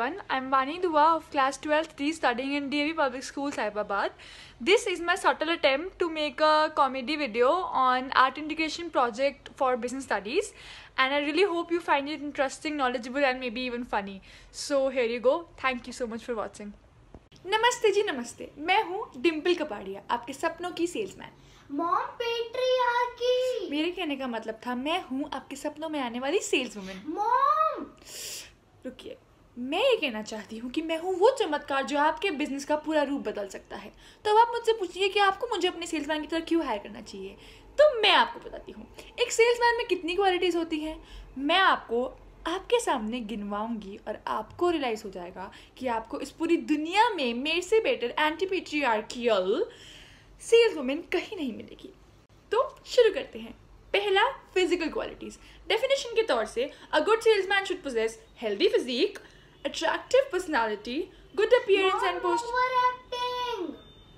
everyone. I'm Vani Dua of class 12th D studying in DAV Public School, Sahibabad. This is my subtle attempt to make a comedy video on art integration project for business studies, and I really hope you find it interesting, knowledgeable and maybe even funny. So here you go. Thank you so much for watching. नमस्ते जी नमस्ते, मैं हूँ डिम्पल कपाड़िया, आपके सपनों की salesman. Mom patriarchy. मेरे कहने का मतलब था मैं हूँ आपके सपनों में आने वाली सेल्स वुमेन। मॉम रुकिए, मैं ये कहना चाहती हूँ कि मैं हूँ वो चमत्कार जो आपके बिजनेस का पूरा रूप बदल सकता है। तो अब आप मुझसे पूछिए कि आपको मुझे अपने सेल्समैन की तरह क्यों हायर करना चाहिए। तो मैं आपको बताती हूँ एक सेल्समैन में कितनी क्वालिटीज़ होती हैं। मैं आपको आपके सामने गिनवाऊंगी और आपको रियलाइज हो जाएगा कि आपको इस पूरी दुनिया में मेरे से better anti patriarchal sales women कहीं नहीं मिलेगी। तो शुरू करते हैं। पहला, फिजिकल क्वालिटीज। डेफिनेशन के तौर से a good salesman should possess healthy physique, attractive personality, good appearance and posture.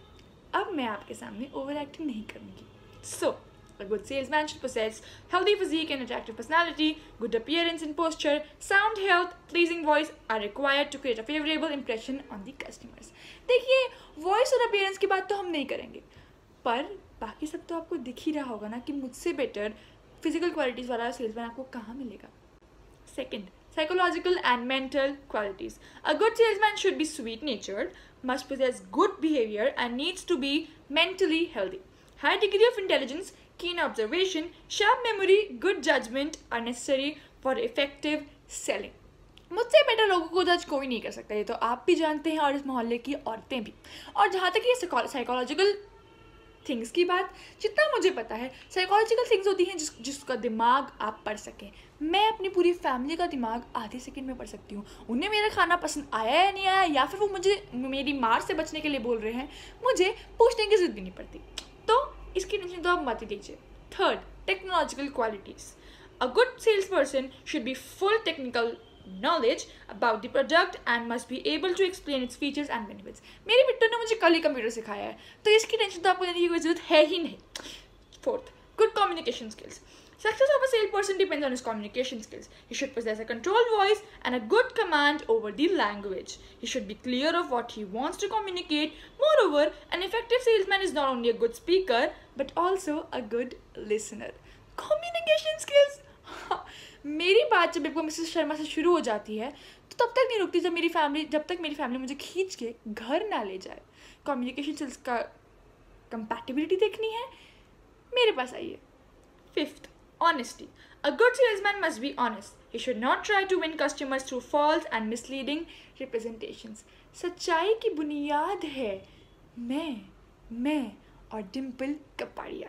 अब मैं आपके सामने ओवर एक्टिंग नहीं करूंगी। सो a good salesman should possess healthy physique and attractive personality, good appearance and posture, sound health, pleasing voice are required to create a favorable impression on the customers. देखिए, voice और appearance की बात तो हम नहीं करेंगे, पर बाकी सब तो आपको दिख ही रहा होगा ना कि मुझसे बेटर physical qualities वाला salesman आपको कहाँ मिलेगा। Second, psychological and mental qualities. A good salesman should be sweet-natured, must possess good behavior and needs to be mentally healthy. High degree of intelligence, keen observation, sharp memory, good judgment are necessary for effective selling. मुझसे better लोगों को जज कोई नहीं कर सकता, ये तो आप भी जानते हैं और इस मोहल्ले की औरतें भी। और जहाँ तक ये साइकोलॉजिकल थिंग्स की बात, जितना मुझे पता है साइकोलॉजिकल थिंग्स होती हैं जिसका दिमाग आप पढ़ सकें। मैं अपनी पूरी फैमिली का दिमाग आधे सेकंड में पढ़ सकती हूँ। उन्हें मेरा खाना पसंद आया या नहीं आया, या फिर वो मुझे मेरी मार से बचने के लिए बोल रहे हैं, मुझे पूछने की जरूरत भी नहीं पड़ती। तो इसकी टेंशन तो आप मत ही लीजिए। Third, technological qualities. A good sales person should be full technical knowledge about the product and must be able to explain its features and benefits. मेरी बिट्टू ने मुझे कल ही कंप्यूटर सिखाया है, तो इसकी टेंशन तो आपको लेने की कोई जरूरत है ही नहीं। Fourth, good communication skills. Success of a salesperson depends on his communication skills. He should possess a controlled voice and a good command over the language. He should be clear of what he wants to communicate. Moreover, an effective salesman is not only a good speaker but also a good listener. Communication skills. मेरी बात जब एक Mrs Sharma से शुरू हो जाती है तो तब तक नहीं रुकती जब तक मेरी फैमिली मुझे खींच के घर ना ले जाए। कम्युनिकेशन स्किल्स का कंपैटिबिलिटी देखनी है, मेरे पास आइए। Fifth, honesty. A good salesman must be honest. He should not try to win customers through false and misleading representations. सच्चाई की बुनियाद है मैं और Dimple Kapadia.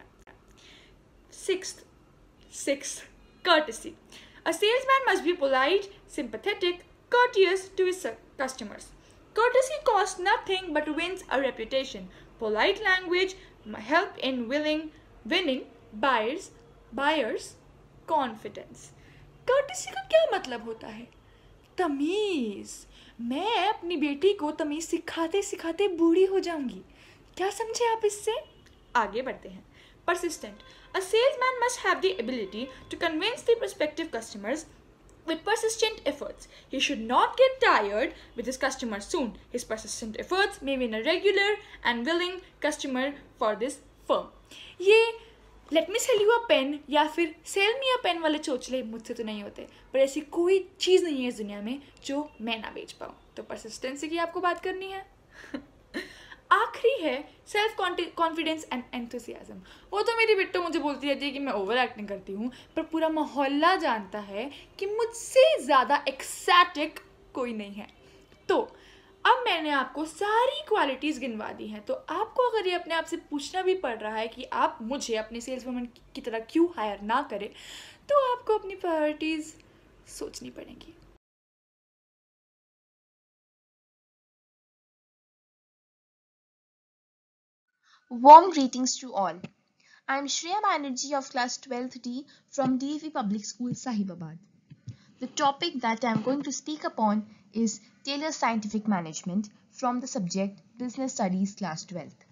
Sixth, courtesy. A salesman must be polite, sympathetic, courteous to his customers. Courtesy costs nothing but wins a reputation. Polite language help in winning buyers confidence. Courtesy का क्या मतलब होता है? तमीज। मैं अपनी बेटी को तमीज सिखाते सिखाते बूढ़ी हो जाऊंगी। क्या समझे आप इससे? आगे बढ़ते हैं। Persistent. A salesman must have the ability to convince the prospective customers with persistent efforts. He should not get tired with his customers soon. His persistent efforts may win a regular and willing customer for this firm. ये let me sell you a pen या फिर sell me a pen वाले चोचले मुझसे तो नहीं होते, पर ऐसी कोई चीज़ नहीं है इस दुनिया में जो मैं ना बेच पाऊँ। तो परसिस्टेंसी की आपको बात करनी है। आखिरी है सेल्फ कॉन्फिडेंस एंड एंथुसियाज्म। वो तो मेरी बिट्टू मुझे बोलती रहती है कि मैं ओवर एक्टिंग करती हूँ, पर पूरा मोहल्ला जानता है कि मुझसे ज़्यादा एक्सैटिक कोई नहीं है। तो अब मैंने आपको सारी क्वालिटीज़ गिनवा दी हैं, तो आपको अगर ये अपने आप से पूछना भी पड़ रहा है कि आप मुझे अपने सेल्स वुमन की तरह क्यों हायर ना करें, तो आपको अपनी प्रायोरिटीज़ सोचनी पड़ेंगी। Warm greetings to all. I am Shreya Banerjee of class 12th D from DAV Public School, Sahibabad. The topic that I am going to speak upon is Taylor Scientific Management from the subject Business Studies class 12th.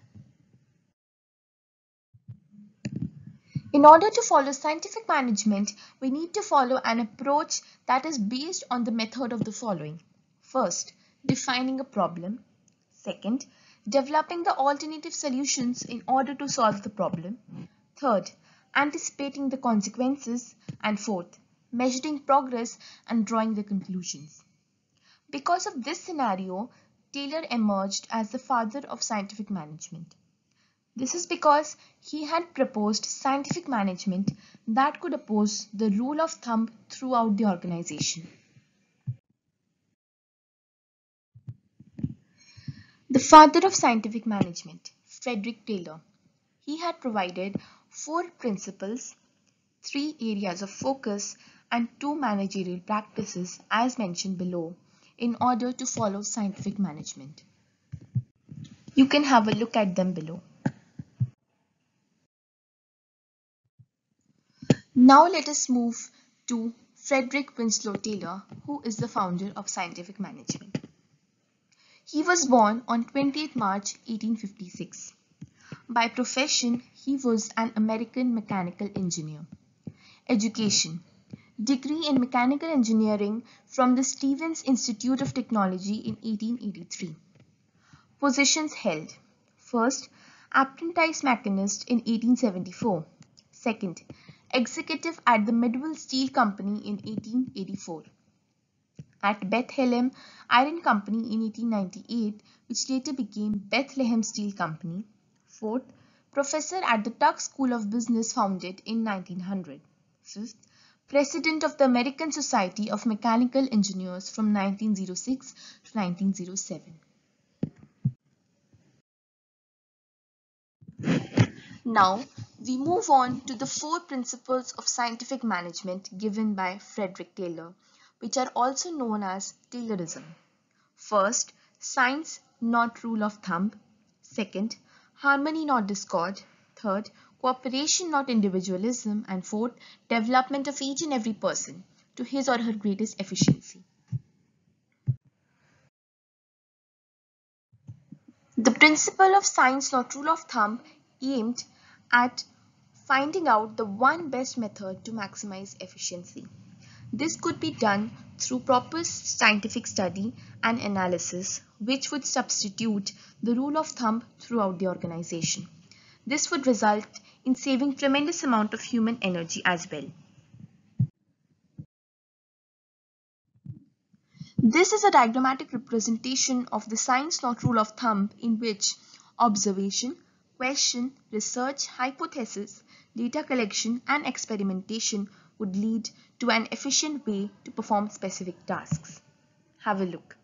In order to follow scientific management, we need to follow an approach that is based on the method of the following. First, defining a problem. Second, developing the alternative solutions in order to solve the problem. Third, anticipating the consequences. And fourth, measuring progress and drawing the conclusions. Because of this scenario, Taylor emerged as the father of scientific management. This is because he had proposed scientific management that could oppose the rule of thumb throughout the organization. The father of scientific management, Frederick Taylor. He had provided 4 principles, 3 areas of focus, and 2 managerial practices as mentioned below in order to follow scientific management. You can have a look at them below. Now let us move to Frederick Winslow Taylor, who is the founder of scientific management. He was born on 20th March 1856. By profession, he was an American mechanical engineer. Education: degree in mechanical engineering from the Stevens Institute of Technology in 1883. Positions held: first, apprentice machinist in 1874. Second, executive at the Midwell Steel Company in 1884. At Bethlehem Iron Company in 1898, which later became Bethlehem Steel Company. Fourth, professor at the Tuck School of Business founded in 1900. Fifth, president of the American Society of Mechanical Engineers from 1906 to 1907. Now, we move on to the 4 principles of scientific management given by Frederick Taylor, which are also known as Taylorism. First, science, not rule of thumb. Second, harmony, not discord. Third, cooperation, not individualism. And fourth, development of each and every person to his or her greatest efficiency. The principle of science, not rule of thumb, aimed at finding out the one best method to maximize efficiency. This could be done through proper scientific study and analysis, which would substitute the rule of thumb throughout the organization. This would result in saving tremendous amount of human energy as well. This is a diagrammatic representation of the science not rule of thumb in which observation, question, research, hypothesis, data collection and experimentation would lead to an efficient way to perform specific tasks. Have a look.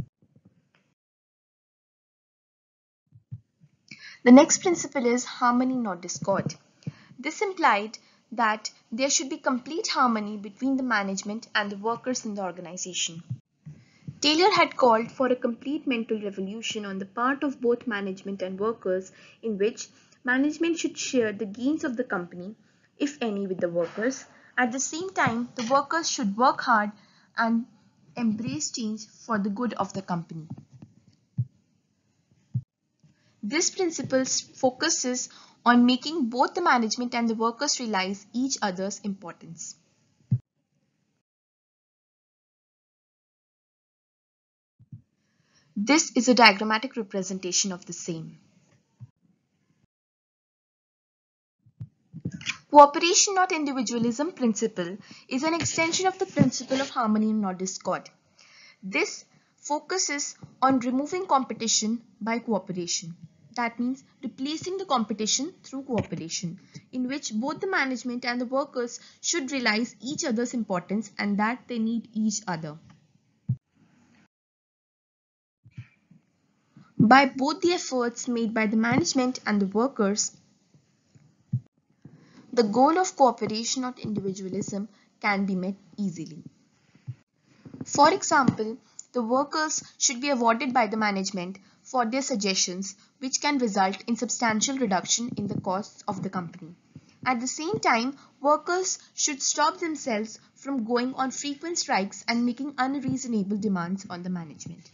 The next principle is harmony, not discord. This implied that there should be complete harmony between the management and the workers in the organization. Taylor had called for a complete mental revolution on the part of both management and workers, in which management should share the gains of the company, if any, with the workers. At the same time, the workers should work hard and embrace change for the good of the company. This principle focuses on making both the management and the workers realize each other's importance. This is a diagrammatic representation of the same. Cooperation, not individualism principle is an extension of the principle of harmony, not discord. This focuses on removing competition by cooperation. That means replacing the competition through cooperation, in which both the management and the workers should realize each other's importance and that they need each other. By both the efforts made by the management and the workers, the goal of cooperation, not individualism, can be met easily. For example, the workers should be awarded by the management for their suggestions, which can result in substantial reduction in the costs of the company. At the same time, workers should stop themselves from going on frequent strikes and making unreasonable demands on the management.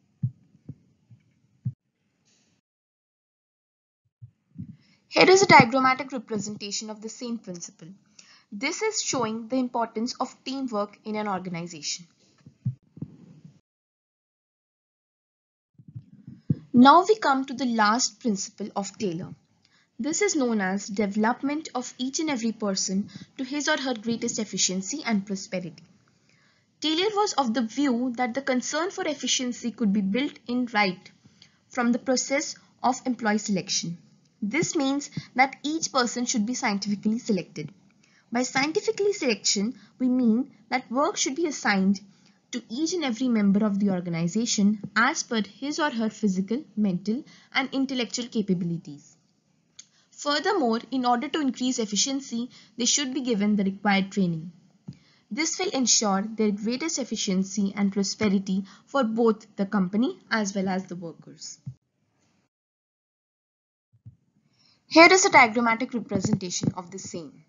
Here is a diagrammatic representation of the same principle. This is showing the importance of teamwork in an organization. Now we come to the last principle of Taylor. This is known as development of each and every person to his or her greatest efficiency and prosperity. Taylor was of the view that the concern for efficiency could be built in right from the process of employee selection. This means that each person should be scientifically selected. By scientifically selection, we mean that work should be assigned to each and every member of the organization as per his or her physical, mental, and intellectual capabilities. Furthermore, in order to increase efficiency, they should be given the required training. This will ensure their greatest efficiency and prosperity for both the company as well as the workers. Here is a diagrammatic representation of the same.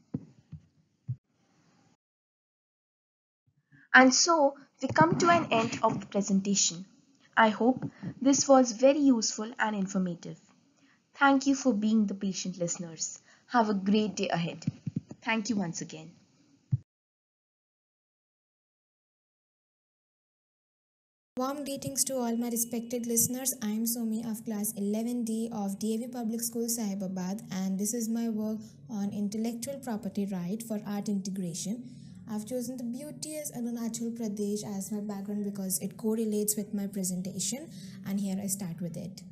And so we come to an end of the presentation. I hope this was very useful and informative. Thank you for being the patient listeners. Have a great day ahead. Thank you once again. Warm greetings to all my respected listeners. I am Somi of class 11D of DAV Public School Sahibabad, and this is my work on intellectual property right for art integration. I've chosen the beauteous Arunachal Pradesh as my background because it correlates with my presentation, and here I start with it.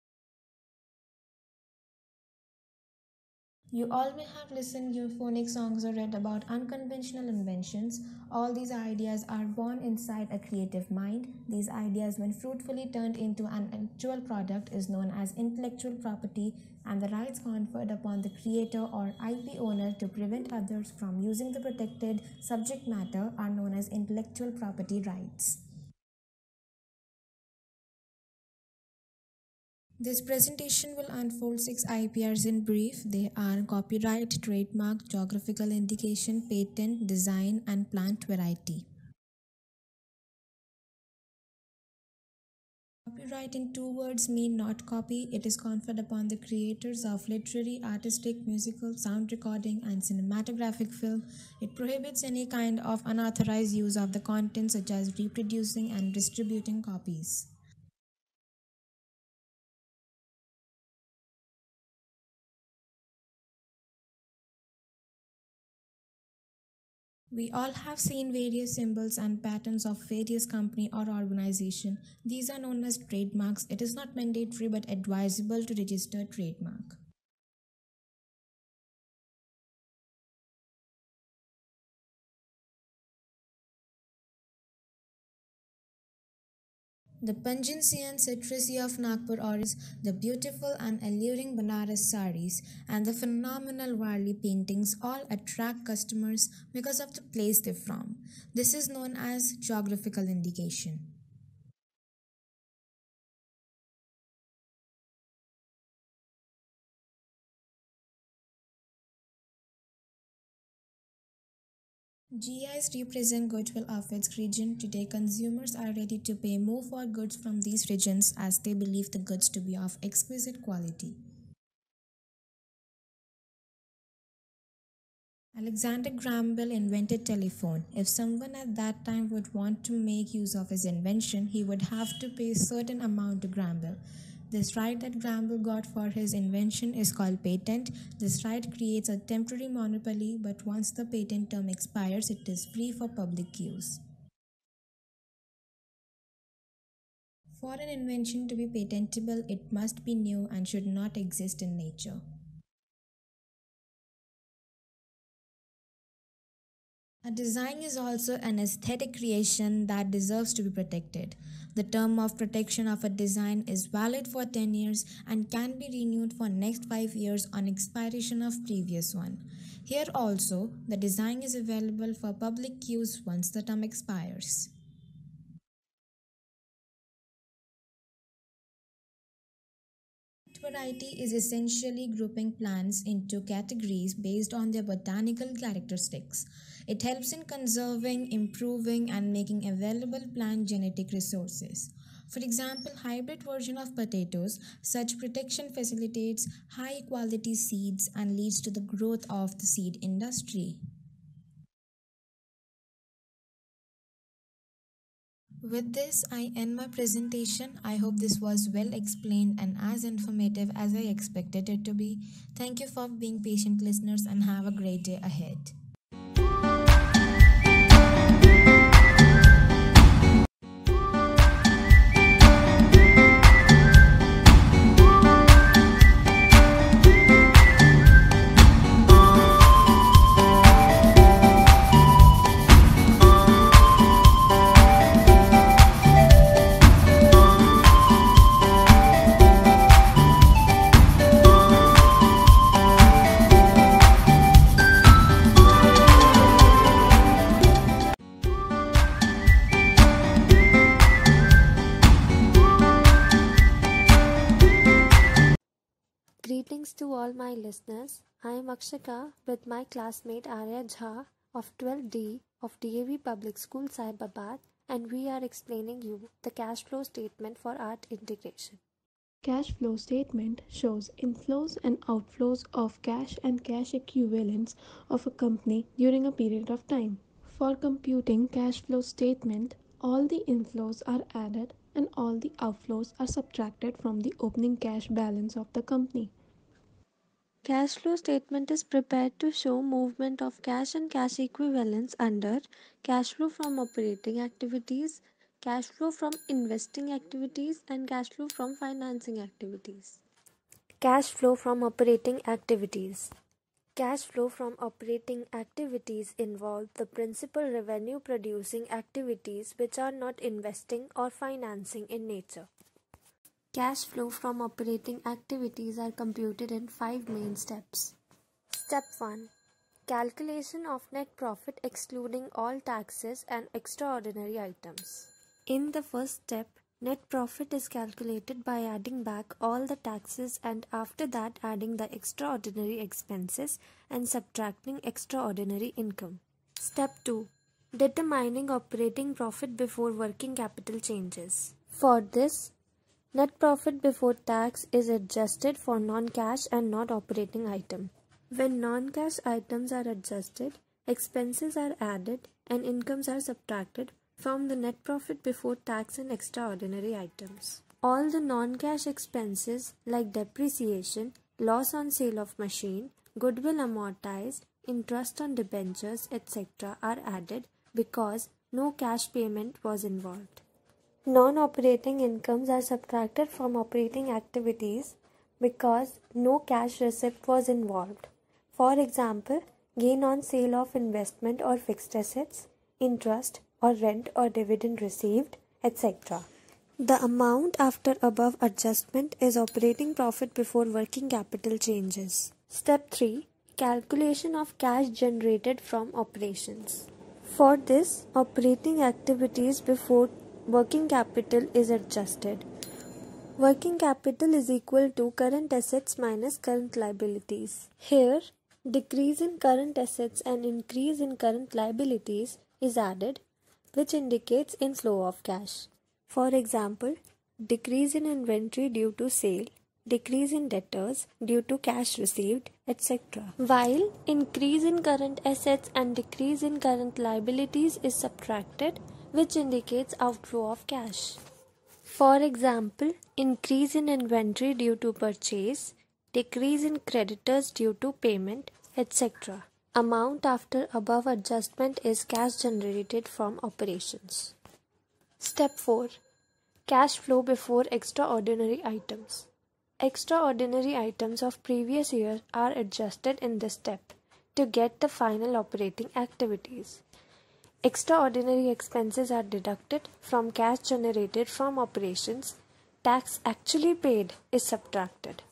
You all may have listened euphonic songs or read about unconventional inventions. All these ideas are born inside a creative mind. These ideas, when fruitfully turned into an actual product, is known as intellectual property, and the rights conferred upon the creator or IP owner to prevent others from using the protected subject matter are known as intellectual property rights. This presentation will unfold 6 IPRs in brief. They are copyright, trademark, geographical indication, patent, design, and plant variety. Copyright in 2 words mean not copy. It is conferred upon the creators of literary, artistic, musical, sound recording, and cinematographic film. It prohibits any kind of unauthorized use of the content such as reproducing and distributing copies. We all have seen various symbols and patterns of various company or organization. These are known as trademarks. It is not mandatory but advisable to register trademark. The pungency and citrusy of Nagpur orange, the beautiful and alluring Banaras saris, and the phenomenal Warli paintings all attract customers because of the place they're from. This is known as geographical indication. GIs represent goodwill of its region. Today, consumers are ready to pay more for goods from these regions as they believe the goods to be of exquisite quality. Alexander Graham Bell invented telephone. If someone at that time would want to make use of his invention, he would have to pay a certain amount to Graham Bell. This right that Graham Bell got for his invention is called patent. This right creates a temporary monopoly, but once the patent term expires, it is free for public use. For an invention to be patentable, it must be new and should not exist in nature. A design is also an aesthetic creation that deserves to be protected. The term of protection of a design is valid for 10 years and can be renewed for next 5 years on expiration of previous one. Here also, the design is available for public use once the term expires. Variety is essentially grouping plants into categories based on their botanical characteristics. It helps in conserving, improving, and making available plant genetic resources. For example, hybrid version of potatoes, such protection facilitates high quality seeds and leads to the growth of the seed industry. With this, I end my presentation. I hope this was well explained and as informative as I expected it to be. Thank you for being patient listeners and have a great day ahead. Greetings to all my listeners. I am Akshika with my classmate Arya Jha of 12D of DAV Public School Sahibabad, and we are explaining you the cash flow statement for art integration. Cash flow statement shows inflows and outflows of cash and cash equivalents of a company during a period of time. For computing cash flow statement, all the inflows are added and all the outflows are subtracted from the opening cash balance of the company. Cash flow statement is prepared to show movement of cash and cash equivalents under cash flow from operating activities, cash flow from investing activities, and cash flow from financing activities. Cash flow from operating activities. Cash flow from operating activities involve the principal revenue producing activities which are not investing or financing in nature. Cash flow from operating activities are computed in 5 main steps. Step 1. Calculation of net profit excluding all taxes and extraordinary items. In the first step, net profit is calculated by adding back all the taxes and after that adding the extraordinary expenses and subtracting extraordinary income. Step 2. Determining operating profit before working capital changes. For this, net profit before tax is adjusted for non-cash and not operating item. When non-cash items are adjusted, expenses are added and incomes are subtracted from the net profit before tax and extraordinary items. All the non-cash expenses like depreciation, loss on sale of machine, goodwill amortized, interest on debentures, etc. are added because no cash payment was involved. Non-operating incomes are subtracted from operating activities because no cash receipt was involved. For example, gain on sale of investment or fixed assets, interest or rent or dividend received, etc. The amount after above adjustment is operating profit before working capital changes. Step 3. Calculation of cash generated from operations. For this, operating activities before working capital is adjusted. Working capital is equal to current assets minus current liabilities. Here, decrease in current assets and increase in current liabilities is added, which indicates inflow of cash. For example, decrease in inventory due to sale, decrease in debtors due to cash received, etc. While increase in current assets and decrease in current liabilities is subtracted, which indicates outflow of cash. For example, increase in inventory due to purchase, decrease in creditors due to payment, etc. Amount after above adjustment is cash generated from operations. Step 4. Cash flow before extraordinary items. Extraordinary items of previous year are adjusted in this step to get the final operating activities. Extraordinary expenses are deducted from cash generated from operations. Tax actually paid is subtracted.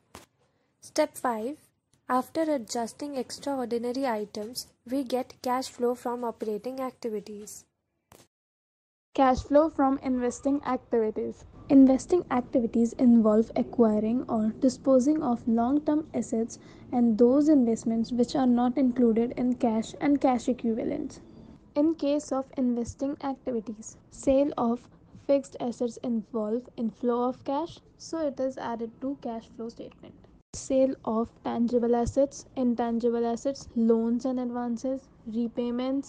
Step 5. After adjusting extraordinary items, we get cash flow from operating activities. Cash flow from investing activities. Investing activities involve acquiring or disposing of long-term assets and those investments which are not included in cash and cash equivalents. In case of investing activities, sale of fixed assets involve inflow of cash, so it is added to cash flow statement. Sale of tangible assets, intangible assets, loans and advances, repayments,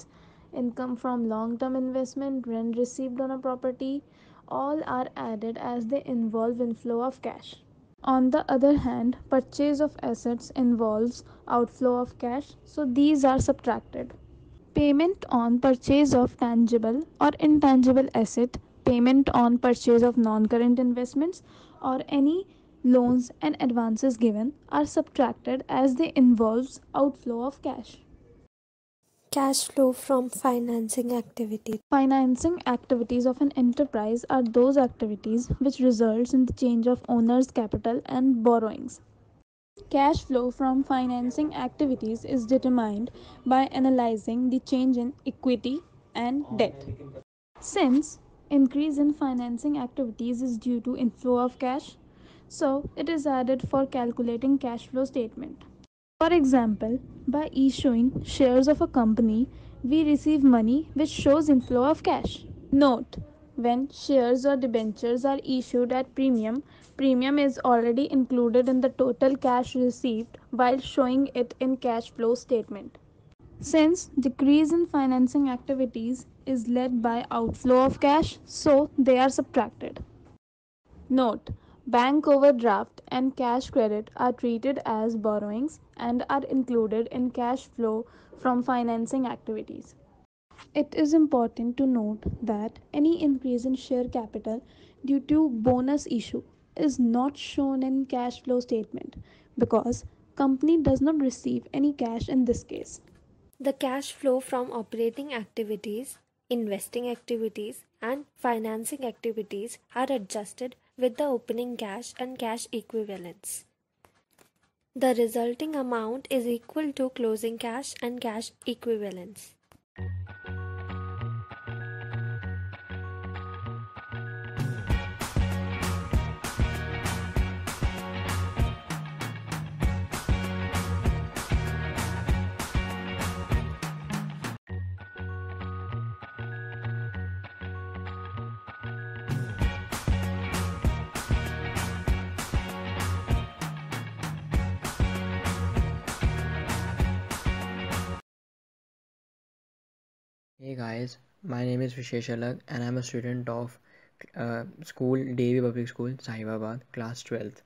income from long-term investment, rent received on a property, all are added as they involve inflow of cash. On the other hand, purchase of assets involves outflow of cash, so these are subtracted. Payment on purchase of tangible or intangible asset, payment on purchase of non-current investments, or any loans and advances given are subtracted as they involves outflow of cash. Cash flow from financing activity. Financing activities of an enterprise are those activities which results in the change of owner's capital and borrowings. Cash flow from financing activities is determined by analyzing the change in equity and debt. Since increase in financing activities is due to inflow of cash, so it is added for calculating cash flow statement. For example, by issuing shares of a company, we receive money which shows inflow of cash. Note, when shares or debentures are issued at premium, premium is already included in the total cash received while showing it in cash flow statement. Since decrease in financing activities is led by outflow of cash, so they are subtracted. Note, bank overdraft and cash credit are treated as borrowings and are included in cash flow from financing activities. It is important to note that any increase in share capital due to bonus issue is not shown in cash flow statement because company does not receive any cash in this case. The cash flow from operating activities, investing activities, and financing activities are adjusted with the opening cash and cash equivalents. The resulting amount is equal to closing cash and cash equivalents. Hey guys, my name is Vishesh Alag and I'm a student of school DAV Public School, Sahibabad, class 12th.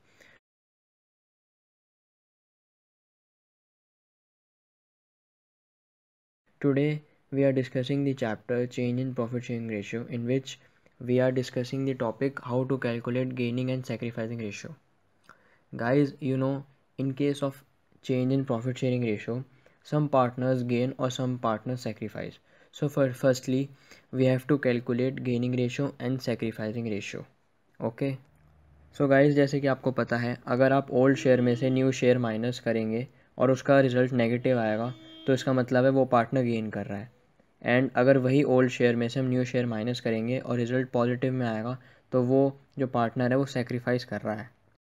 Today we are discussing the chapter Change in Profit Sharing Ratio, in which we are discussing the topic how to calculate gaining and sacrificing ratio. Guys, in case of change in profit sharing ratio, some partners gain or some partners sacrifice. So firstly, we have to calculate gaining ratio and sacrificing ratio. Okay. So guys, जैसे कि आपको पता है, अगर आप old share में से new share minus करेंगे और उसका रिजल्ट नेगेटिव आएगा तो इसका मतलब है वो पार्टनर गेन कर रहा है. एंड अगर वही ओल्ड शेयर में से हम न्यू शेयर माइनस करेंगे और रिजल्ट पॉजिटिव में आएगा तो वो जो पार्टनर है वो सेक्रीफाइस कर रहा है.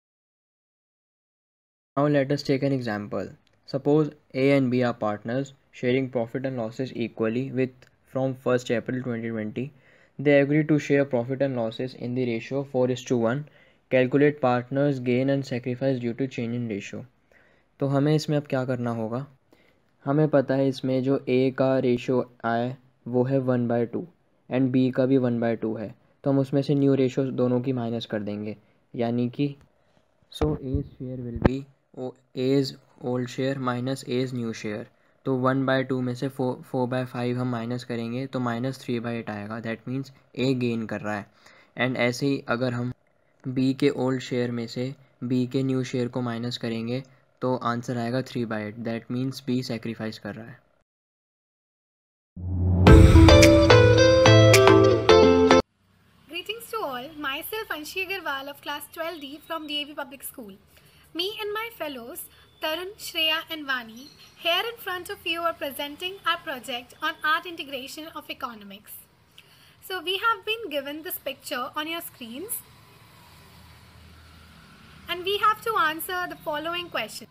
Now let us take an example. Suppose A and B are partners sharing profit and losses equally with from 1st April 2020. They agree to share profit and losses in the ratio 4:1. Calculate partners gain and sacrifice due to change in ratio. तो हमें इसमें अब क्या करना होगा. हमें पता है इसमें जो A का रेशियो आए वो है 1/2 एंड B का भी 1/2 है, तो हम उसमें से न्यू रेशियो दोनों की माइनस कर देंगे. यानी कि so A's share will be A's old share minus A's new share. तो 1/2 में से 4/5 हम माइनस करेंगे तो -3/8 आएगा. दैट मीन्स A गेन कर रहा है. एंड ऐसे ही अगर हम B के ओल्ड शेयर में से B के न्यू शेयर को माइनस करेंगे तो आंसर आएगा 3/8. दैट मीन्स B सेक्रीफाइस कर रहा है. Greetings to all. Myself Anshi Agarwal of class 12D from DAV Public School. Me and my fellows Tarun, Shreya and Vani here in front of you are presenting our project on art integration of economics. So we have been given this picture on your screens and we have to answer the following question.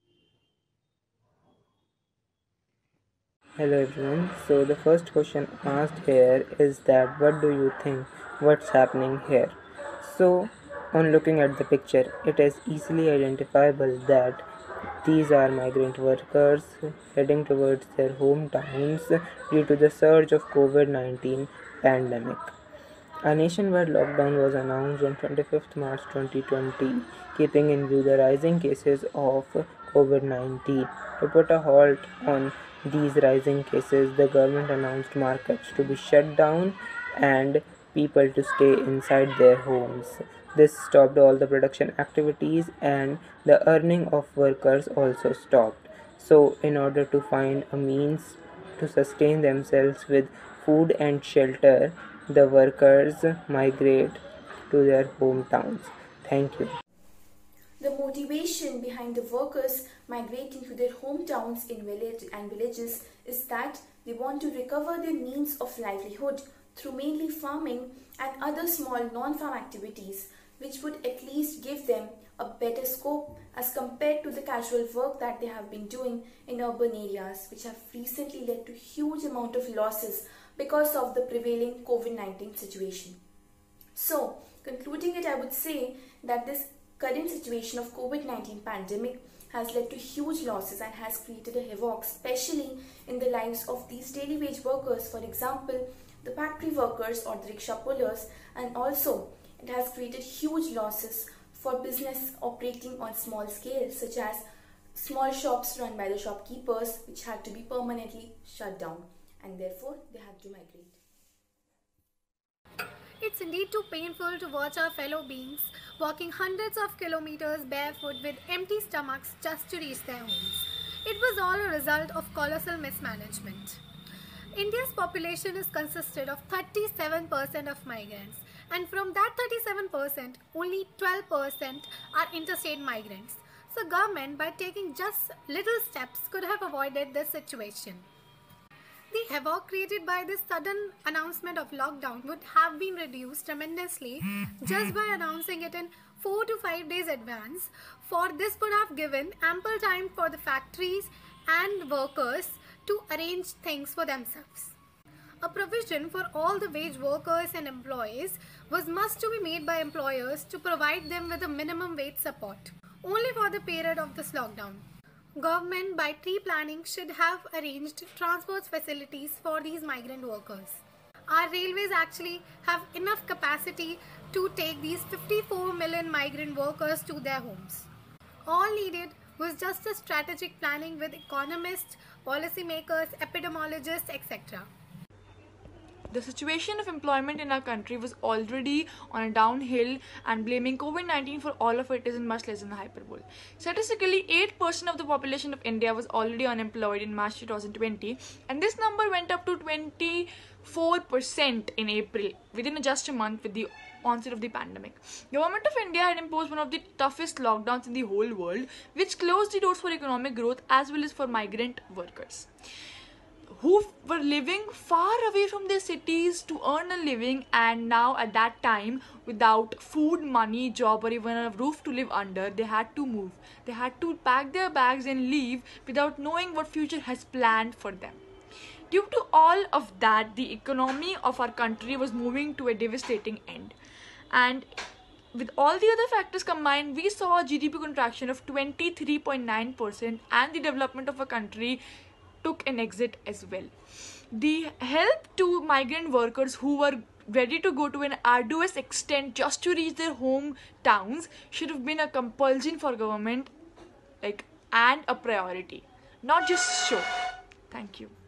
Hello everyone. So the first question asked here is that what do you think what's happening here? So on looking at the picture, it is easily identifiable that These are migrant workers heading towards their hometowns due to the surge of COVID-19 pandemic. A nationwide lockdown was announced on 25th March 2020, keeping in view the rising cases of COVID-19. To put a halt on these rising cases, the government announced markets to be shut down and people to stay inside their homes. This stopped all the production activities and the earning of workers also stopped. So, in order to find a means to sustain themselves with food and shelter, the workers migrate to their hometowns. Thank you. The motivation behind the workers migrating to their hometowns in villages is that they want to recover their means of livelihood through mainly farming and other small non-farm activities, which would at least give them a better scope as compared to the casual work that they have been doing in urban areas, which have recently led to huge amount of losses because of the prevailing COVID-19 situation. So, concluding it, I would say that this current situation of COVID-19 pandemic has led to huge losses and has created a havoc, especially in the lives of these daily wage workers, for example, the factory workers or the rickshaw pullers, and also it has created huge losses for business operating on small scale, such as small shops run by the shopkeepers, which had to be permanently shut down, and therefore they had to migrate. It's indeed too painful to watch our fellow beings walking hundreds of kilometers barefoot with empty stomachs just to reach their homes. It was all a result of colossal mismanagement. India's population is consisted of 37% of migrants, and from that 37%, only 12% are interstate migrants. So government, by taking just little steps, could have avoided this situation. The havoc created by this sudden announcement of lockdown would have been reduced tremendously just by announcing it in 4 to 5 days advance, for this would have given ample time for the factories and workers to arrange things for themselves. A provision for all the wage workers and employees was must to be made by employers to provide them with a minimum wage support only for the period of this lockdown. Government, by pre-planning, should have arranged transport facilities for these migrant workers. Our railways actually have enough capacity to take these 54 million migrant workers to their homes. All needed was just a strategic planning with economists, policymakers, epidemiologists, etc. The situation of employment in our country was already on a downhill, and blaming COVID-19 for all of it isn't much less than a hyperbole. Statistically, 8% of the population of India was already unemployed in March 2020, and this number went up to 24% in April, within just a month with the onset of the pandemic. Government of India had imposed one of the toughest lockdowns in the whole world, which closed the doors for economic growth as well as for migrant workers who were living far away from their cities to earn a living, and now at that time, without food, money, job, or even a roof to live under, they had to move. They had to pack their bags and leave without knowing what future has planned for them. Due to all of that, the economy of our country was moving to a devastating end. And with all the other factors combined, we saw a GDP contraction of 23.9%, and the development of a country took an exit as well. The help to migrant workers who were ready to go to an arduous extent just to reach their hometowns should have been a compulsion for government, and a priority, not just show. Thank you.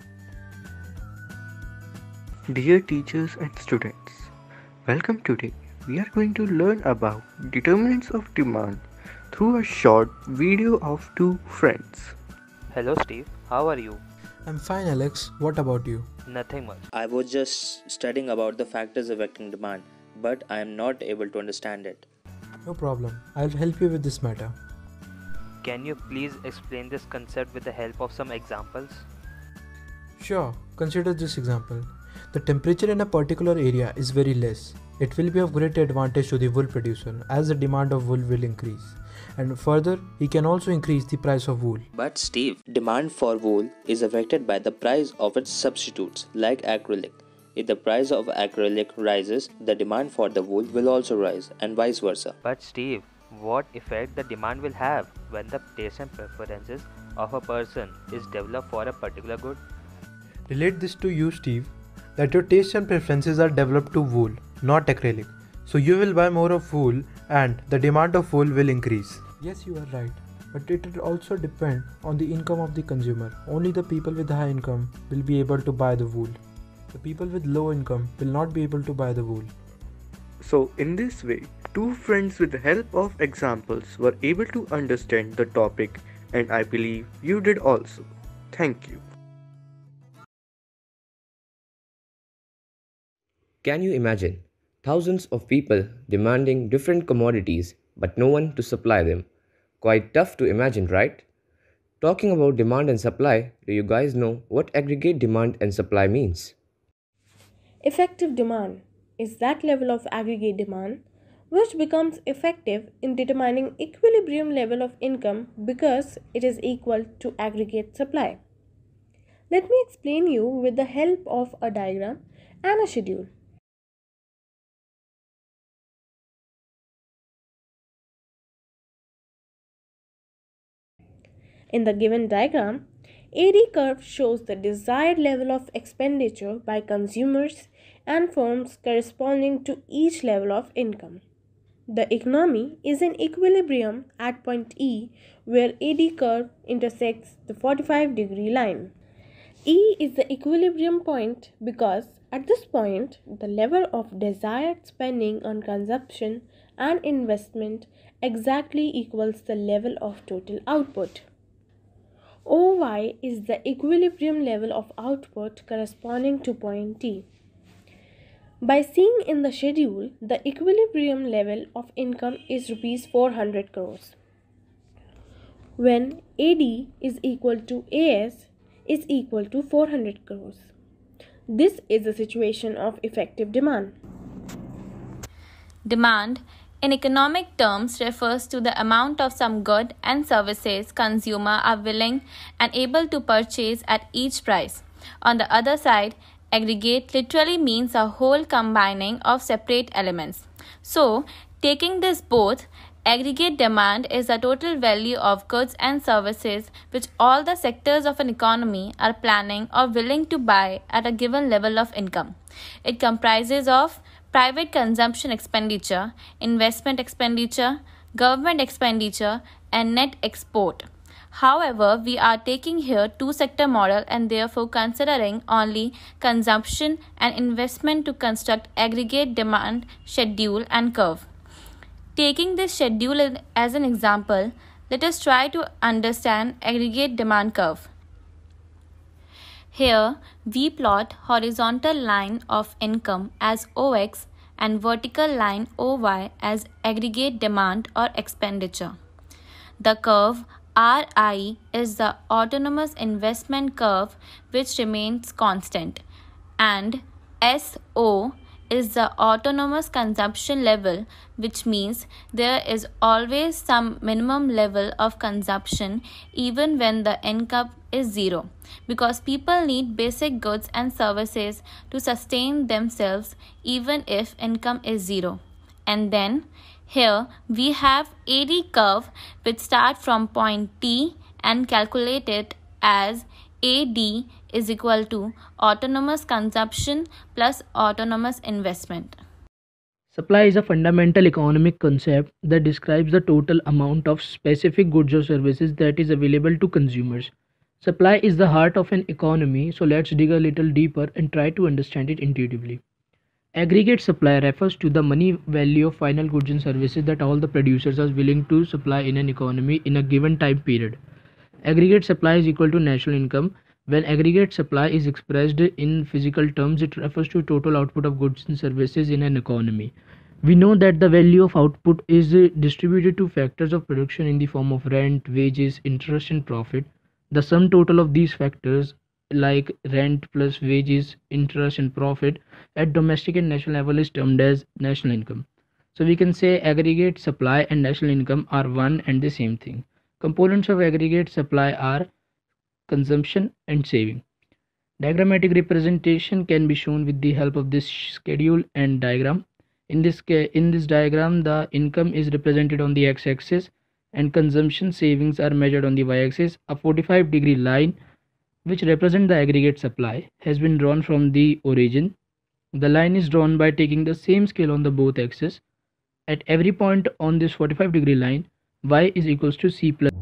Dear teachers and students, welcome. Today we are going to learn about determinants of demand through a short video of two friends. Hello Steve, how are you? I'm fine Alex, what about you? Nothing much. I was just studying about the factors affecting demand, but I am not able to understand it. No problem, I'll help you with this matter. Can you please explain this concept with the help of some examples? Sure, consider this example. The temperature in a particular area is very less. It will be of great advantage to the wool producer as the demand of wool will increase. And further, he can also increase the price of wool. But Steve, demand for wool is affected by the price of its substitutes like acrylic. If the price of acrylic rises, the demand for the wool will also rise, and vice versa. But Steve, what effect the demand will have when the taste and preferences of a person is developed for a particular good. Relate this to you, Steve, that your tastes and preferences are developed to wool, not acrylic. So you will buy more of wool and the demand of wool will increase. Yes, you are right. But it will also depend on the income of the consumer. Only the people with high income will be able to buy the wool. The people with low income will not be able to buy the wool. So in this way, two friends with the help of examples were able to understand the topic, and I believe you did also. Thank you. Can you imagine thousands of people demanding different commodities but no one to supply them? Quite tough to imagine, right? Talking about demand and supply, do you guys know what aggregate demand and supply means? Effective demand is that level of aggregate demand which becomes effective in determining equilibrium level of income because it is equal to aggregate supply. Let me explain you with the help of a diagram and a schedule. In the given diagram, AD curve shows the desired level of expenditure by consumers and firms corresponding to each level of income. The economy is in equilibrium at point E where AD curve intersects the 45-degree line. E is the equilibrium point because at this point the level of desired spending on consumption and investment exactly equals the level of total output. OY is the equilibrium level of output corresponding to point T. By seeing in the schedule, the equilibrium level of income is rupees 400 crores. When AD is equal to AS is equal to 400 crores. This is the situation of effective demand. Demand in economic terms refers to the amount of some good and services consumers are willing and able to purchase at each price. On the other side, aggregate literally means a whole combining of separate elements. So, taking this both, aggregate demand is the total value of goods and services which all the sectors of an economy are planning or willing to buy at a given level of income. It comprises of private consumption expenditure, investment expenditure, government expenditure, and net export. However, we are taking here two-sector model and therefore considering only consumption and investment to construct aggregate demand schedule and curve. Taking this schedule as an example, let us try to understand aggregate demand curve. Here, we plot horizontal line of income as OX and vertical line OY as aggregate demand or expenditure. The curve RI is the autonomous investment curve which remains constant, and SO is the autonomous consumption level, which means there is always some minimum level of consumption even when the income is zero, because people need basic goods and services to sustain themselves even if income is zero. And then here we have AD curve which start from point T and calculate it as AD is equal to autonomous consumption plus autonomous investment. Supply is a fundamental economic concept that describes the total amount of specific goods or services that is available to consumers. Supply is the heart of an economy, so let's dig a little deeper and try to understand it intuitively. Aggregate supply refers to the money value of final goods and services that all the producers are willing to supply in an economy in a given time period. Aggregate supply is equal to national income. When aggregate supply is expressed in physical terms, it refers to total output of goods and services in an economy. We know that the value of output is distributed to factors of production in the form of rent, wages, interest, and profit. The sum total of these factors, like rent plus wages, interest, and profit, at domestic and national level is termed as national income. So we can say aggregate supply and national income are one and the same thing. Components of aggregate supply are consumption and saving. Diagrammatic representation can be shown with the help of this schedule and diagram. In this diagram, the income is represented on the x-axis and consumption savings are measured on the y-axis. A 45-degree line, which represents the aggregate supply, has been drawn from the origin. The line is drawn by taking the same scale on the both axes. At every point on this 45-degree line, y is equals to c plus.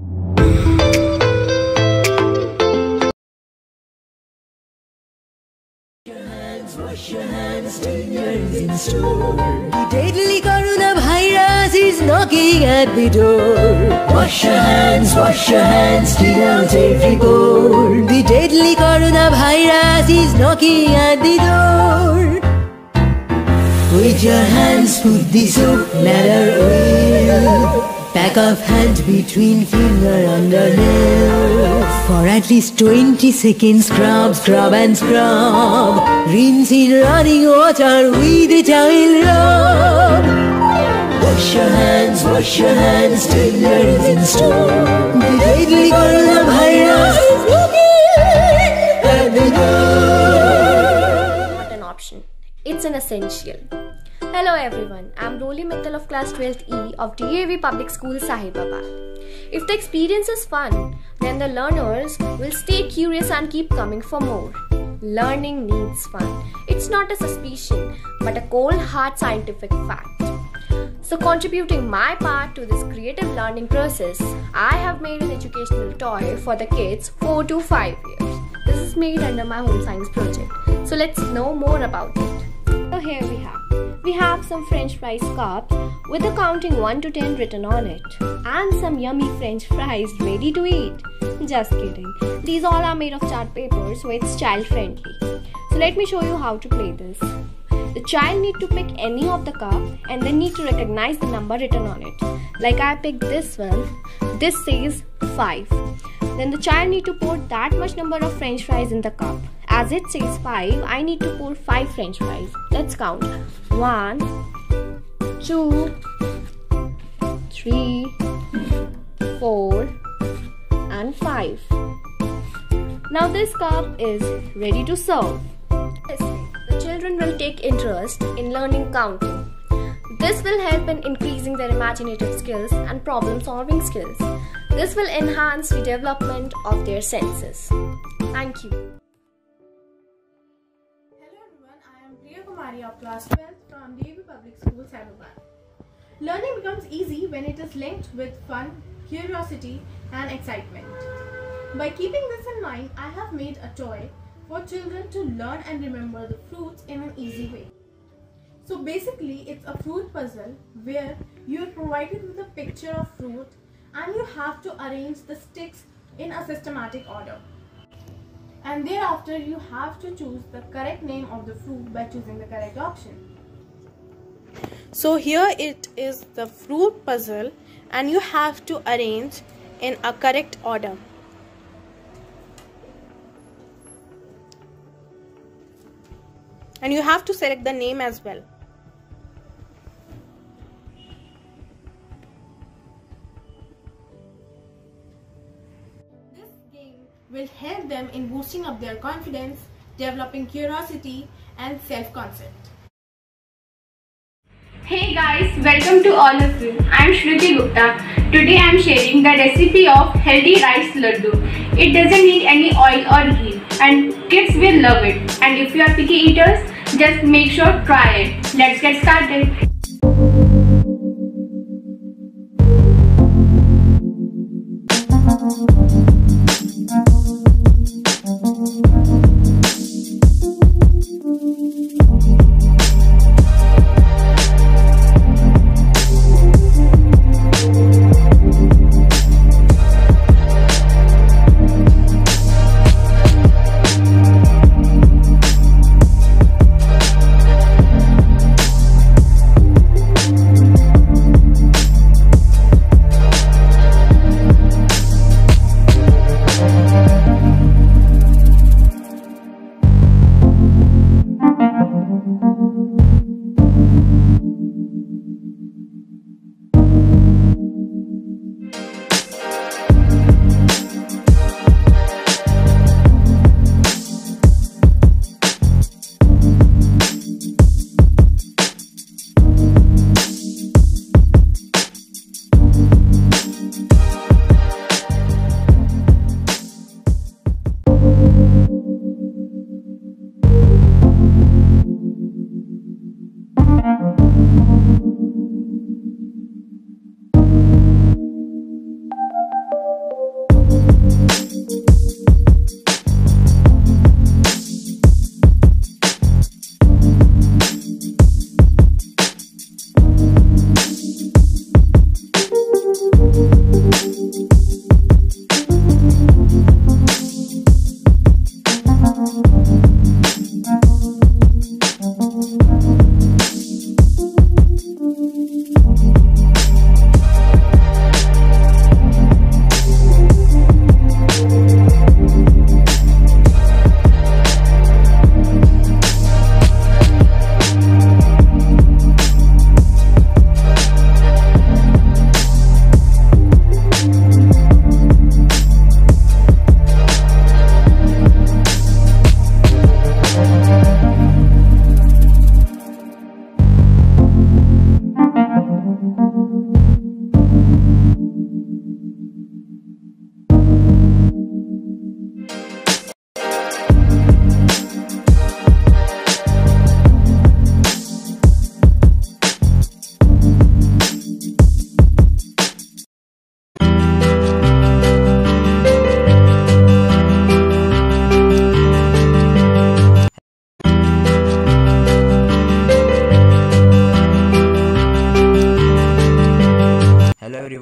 Wash your hands, danger is in store. The deadly coronavirus is knocking at the door. Wash your hands, clean out every pore. The deadly coronavirus is knocking at the door. With your hands, put the soap, lather, oil. Pack of hand between finger under nail. For at least 20 seconds, scrub, scrub and scrub. Rinse in running water with a towel rub. Wash your hands, danger is in store. The deadly coronavirus is looking at the door. Not an option, it's an essential. Hello everyone, I'm Roli Mittal of class 12th E of DAV Public School Sahibabad. If the experience is fun, then the learners will stay curious and keep coming for more. Learning needs fun. It's not a suspicion, but a cold hard scientific fact. So contributing my part to this creative learning process, I have made an educational toy for the kids 4 to 5 years. This is made under my home science project. So let's know more about it. So here we have some french fries cups with the counting 1 to 10 written on it and some yummy french fries ready to eat. Just kidding. These all are made of chart paper, so it's child friendly. So let me show you how to play this. The child need to pick any of the cup and then need to recognize the number written on it. Like I picked this one. This says 5. Then the child need to pour that much number of french fries in the cup. As it says 5, I need to pour 5 french fries. Let's count. 1, 2, 3, 4 and 5. Now this cup is ready to serve. The children will take interest in learning counting. This will help in increasing their imaginative skills and problem-solving skills. This will enhance the development of their senses. Thank you. Of class 12 from DAV Public School, Sahibabad. Learning becomes easy when it is linked with fun, curiosity and excitement. By keeping this in mind, I have made a toy for children to learn and remember the fruits in an easy way. So basically, it's a fruit puzzle where you are provided with a picture of fruit and you have to arrange the sticks in a systematic order. And thereafter you have to choose the correct name of the fruit by choosing the correct option. So here it is the fruit puzzle and you have to arrange in a correct order. And you have to select the name as well. Will help them in boosting up their confidence, developing curiosity and self-concept. Hey guys, welcome to all of you. I am Shruti Gupta. Today I am sharing the recipe of healthy rice laddu. It doesn't need any oil or ghee and kids will love it. And if you are picky eaters, just make sure to try it. Let's get started.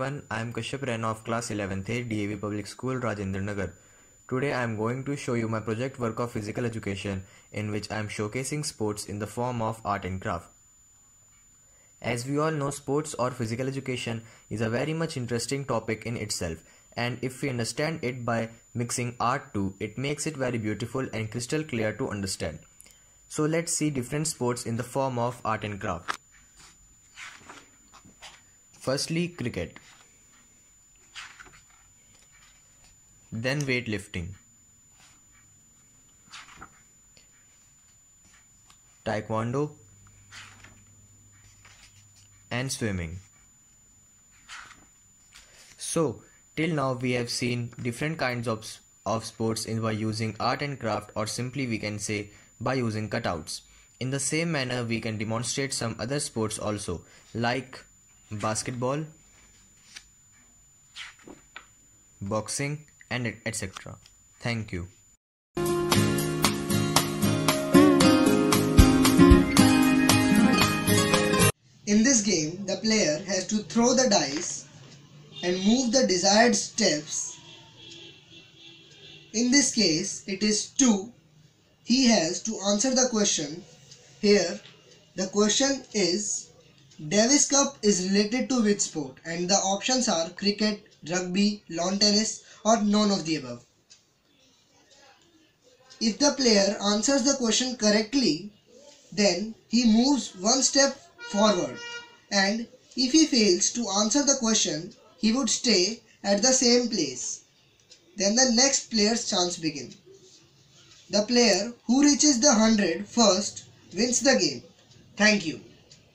everyone, I am Kashyap Rana of class 11th A, DAV Public School, Rajendra Nagar. Today I am going to show you my project work of physical education in which I am showcasing sports in the form of art and craft. As we all know, sports or physical education is a very much interesting topic in itself, and if we understand it by mixing art too, it makes it very beautiful and crystal clear to understand. So let's see different sports in the form of art and craft. Firstly, cricket. Then weightlifting. Taekwondo and swimming. So, till now we have seen different kinds of sports by using art and craft, or simply we can say by using cutouts. In the same manner, we can demonstrate some other sports also, like basketball, boxing, and etc. Thank you. In this game, the player has to throw the dice and move the desired steps. In this case, it is 2. He has to answer the question. Here, the question is, Davis Cup is related to which sport? And the options are cricket, rugby, lawn tennis, or none of the above. If the player answers the question correctly, then he moves one step forward, and if he fails to answer the question, he would stay at the same place. Then the next player's chance begins. The player who reaches the 100 first wins the game. Thank you.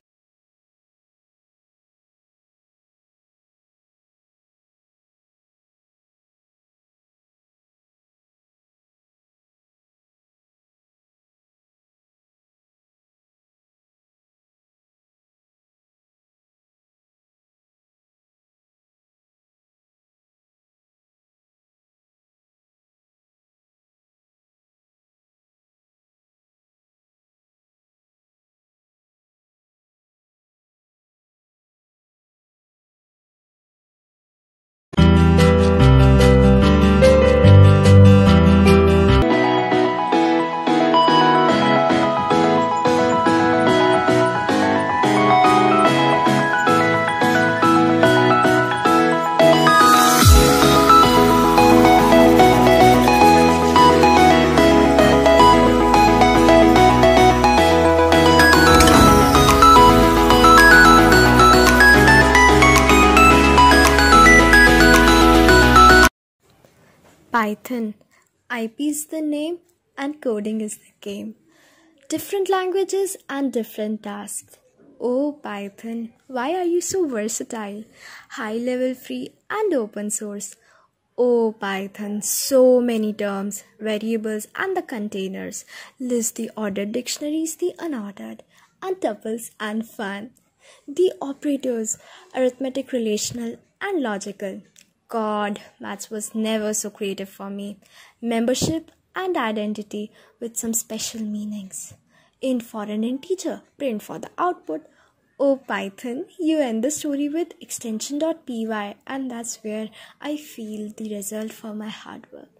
Python. IP is the name and coding is the game. Different languages and different tasks. Oh Python, why are you so versatile? High level, free and open source. Oh Python, so many terms, variables and the containers. List the ordered dictionaries, the unordered, and tuples and fun. The operators, arithmetic, relational and logical. God, maths was never so creative for me. Membership and identity with some special meanings. In for an integer, print for the output. Oh Python, you end the story with extension.py, and that's where I feel the result for my hard work.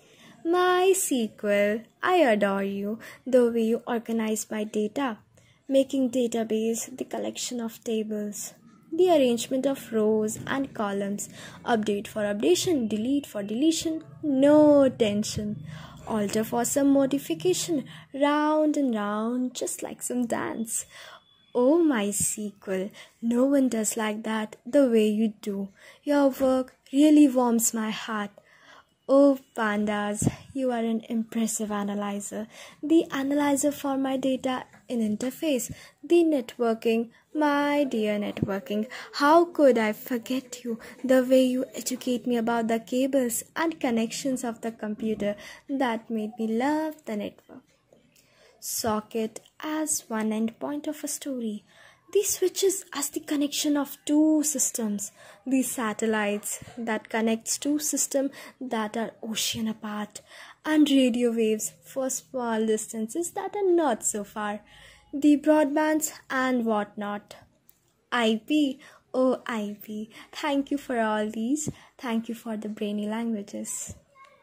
MySQL, I adore you, the way you organize my data, making database the collection of tables, the arrangement of rows and columns, update for updation, delete for deletion, no tension, alter for some modification, round and round just like some dance. Oh MySQL, no one does like that the way you do. Your work really warms my heart. Oh pandas, you are an impressive analyzer. The analyzer for my data in interface, the networking, my dear networking. How could I forget you? The way you educate me about the cables and connections of the computer, that made me love the network. Socket as one endpoint of a story. The switches as the connection of two systems. The satellites that connects two systems that are ocean apart. And radio waves for small distances that are not so far. The broadbands and whatnot. IP, Oh, Ivy, thank you for all these. Thank you for the brainy languages.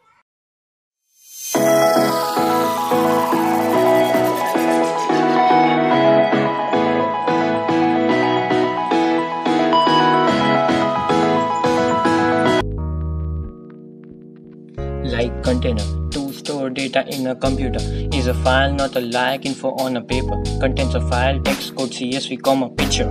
Like container. To store data in a computer is a file, not a like info on a paper. Contains a file, text, code, CSV, comma, picture.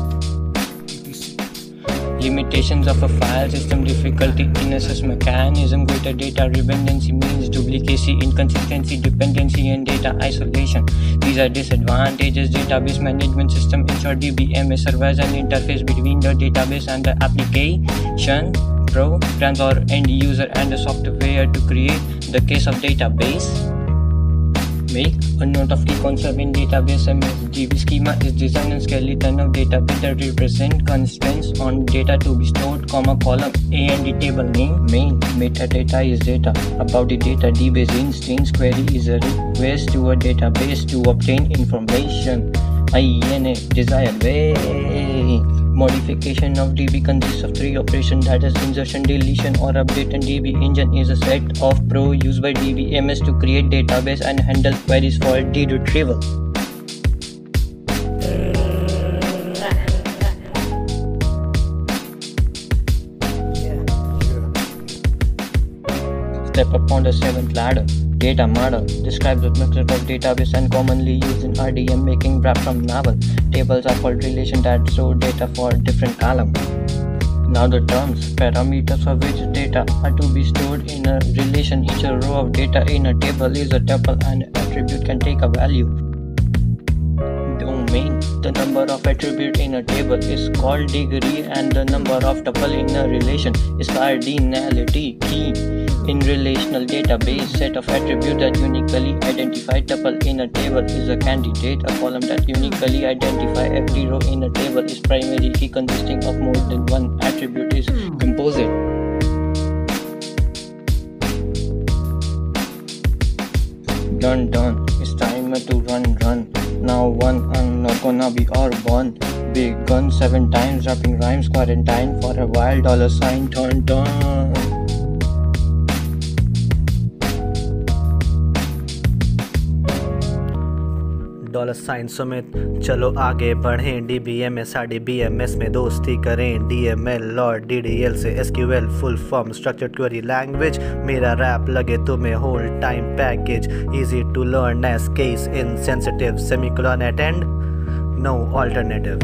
Limitations of a file system: difficulty in access mechanism, greater data redundancy means duplicacy, inconsistency, dependency, and data isolation. These are disadvantages. Database management system ensure DBMS serves as an interface between the database and the application, programs or end user, and the software to create the case of database. Make a note of key concept in database MS. DB schema is design and skeleton of database that represent constraints on data to be stored, comma, column A and D table name. Main metadata is data about the data. DBase instance query is a request to a database to obtain information in a desired way. Modification of DB consists of three operations, that is insertion, deletion or update, and DB engine is a set of pro used by DBMS to create database and handle queries for data retrieval. Step upon the seventh ladder. Data model describes the method of database and commonly used in RDM making graph from novel. Tables are called relations that store data for different columns. Now the terms, parameters for which data are to be stored in a relation. Each row of data in a table is a tuple and attribute can take a value. Domain, the number of attributes in a table is called degree, and the number of tuple in a relation is cardinality. Key in relational database, set of attributes that uniquely identify tuple in a table is a candidate. A column that uniquely identify every row in a table is primary key consisting of more than one attribute is composite. Done. It's time to run. Now one, I'm not gonna be or born. Big gun 7 times, dropping rhymes, quarantine for a while, $, turn. $, Sumit चलो आगे बढ़ें, DBMS RDBMS में दोस्ती करें, DML और DDL से SQL full form structured query language. मेरा rap लगे तुम्हें whole time package, easy to learn as case insensitive, semicolon at end, no alternative.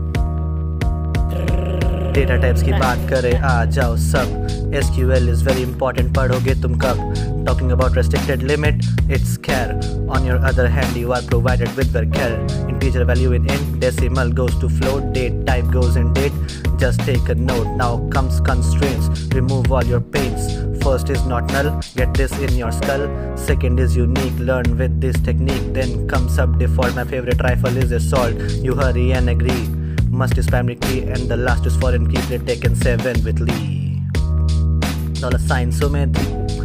Data types की बात करें, आ जाओ सब. SQL is very important, पढ़ोगे तुम कब? Talking about restricted limit, it's care. On your other hand, you are provided with var. Integer value in int, decimal goes to float, date type goes in date. Just take a note. Now comes constraints. Remove all your pains. First is not null, get this in your skull. Second is unique, learn with this technique. Then comes sub default, my favorite rifle is assault. You hurry and agree. Must is primary key, and the last is foreign key. Play taken 7 with Lee. $, Sumit.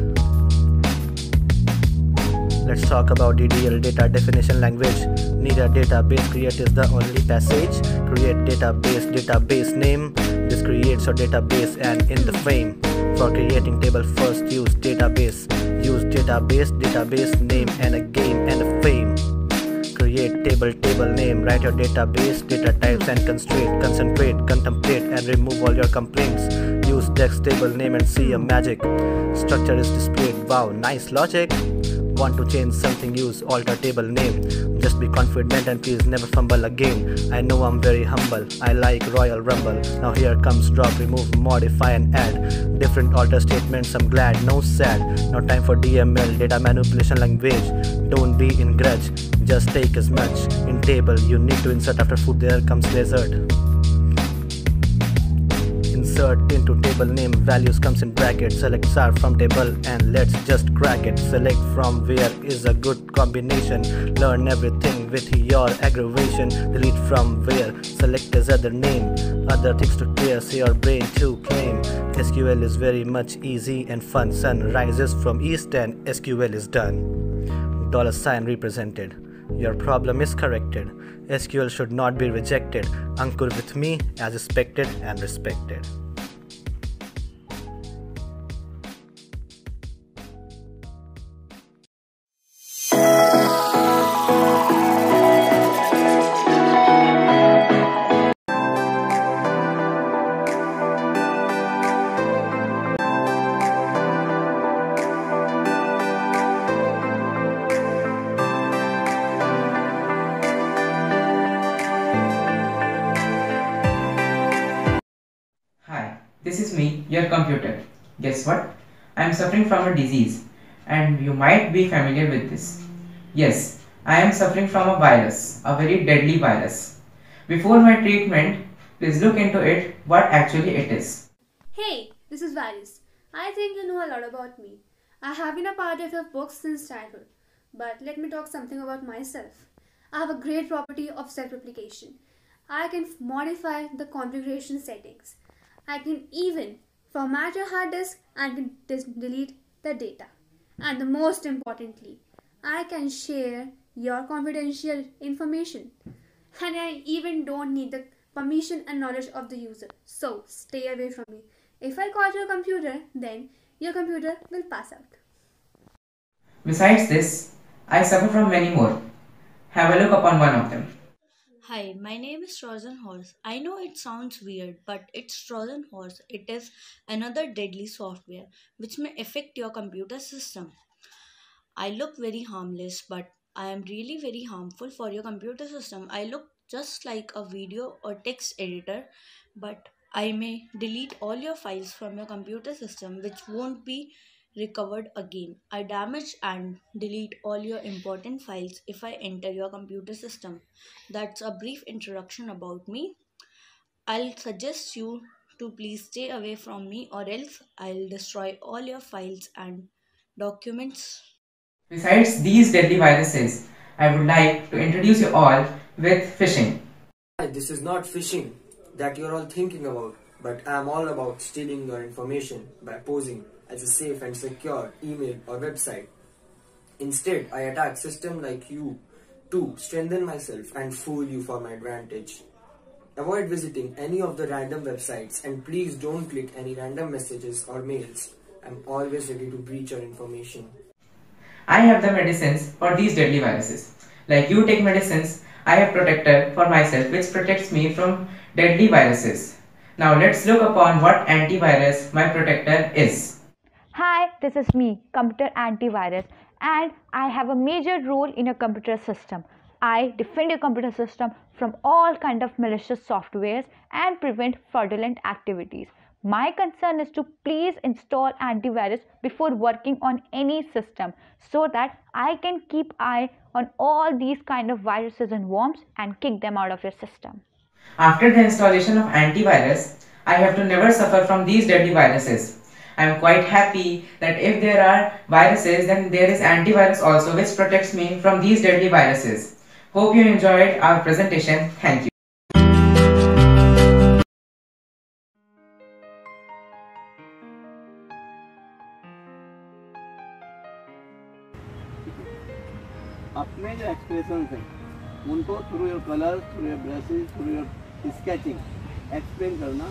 Let's talk about DDL, data definition language. Need a database, create is the only passage. Create database name. This creates your database and in the frame. For creating table, first use database. Use database name and a game and a frame. Create table name, write your database, data types and concentrate, contemplate and remove all your complaints. Use dex table name and see a magic. Structure is displayed, wow, nice logic. Want to change something, use alter table name. Just be confident and please never fumble again. I know I'm very humble, I like Royal Rumble. Now here comes drop, remove, modify and add. Different alter statements, I'm glad, no sad. No time for DML, data manipulation language. Don't be in grudge, just take as much. In table, you need to insert after food, there comes dessert. Insert into table name, values comes in brackets. Select star from table and let's just crack it. Select from where is a good combination. Learn everything with your aggravation. Delete from where, select as other name. Other things to clear, say your brain to claim. SQL is very much easy and fun. Sun rises from east and SQL is done. $, represented. Your problem is corrected. SQL should not be rejected. Ankur with me as expected and respected. This is me, your computer. Guess what? I am suffering from a disease, and you might be familiar with this. Yes, I am suffering from a virus, a very deadly virus. Before my treatment, please look into it what actually it is. Hey, this is Varis. I think you know a lot about me. I have been a part of your books since childhood. But let me talk something about myself. I have a great property of self-replication. I can modify the configuration settings. I can even format your hard disk and can delete the data. And the most importantly, I can share your confidential information. And I even don't need the permission and knowledge of the user. So stay away from me. If I caught your computer, then your computer will pass out. Besides this, I suffer from many more. Have a look upon one of them. Hi, my name is Trojan Horse. I know it sounds weird, but it's Trojan Horse. It is another deadly software which may affect your computer system. I look very harmless, but I am really very harmful for your computer system. I look just like a video or text editor, but I may delete all your files from your computer system which won't be recovered again. I damage and delete all your important files if I enter your computer system. That's a brief introduction about me. I'll suggest you to please stay away from me or else I'll destroy all your files and documents. Besides these deadly viruses, I would like to introduce you all with phishing. This is not phishing that you're all thinking about, but I'm all about stealing your information by posing as a safe and secure email or website. Instead, I attack systems like you to strengthen myself and fool you for my advantage. Avoid visiting any of the random websites and please don't click any random messages or mails. I'm always ready to breach your information. I have the medicines for these deadly viruses. Like you take medicines, I have protector for myself which protects me from deadly viruses. Now let's look upon what antivirus my protector is. Hi, this is me, Computer Antivirus, and I have a major role in your computer system. I defend your computer system from all kind of malicious softwares and prevent fraudulent activities. My concern is to please install antivirus before working on any system so that I can keep eye on all these kind of viruses and worms and kick them out of your system. After the installation of antivirus, I have to never suffer from these deadly viruses. I am quite happy that if there are viruses, then there is antivirus also which protects me from these deadly viruses. Hope you enjoyed our presentation. Thank you. अपने जो expressions हैं उनको through your colour, through your brushes, through your sketching explain करना,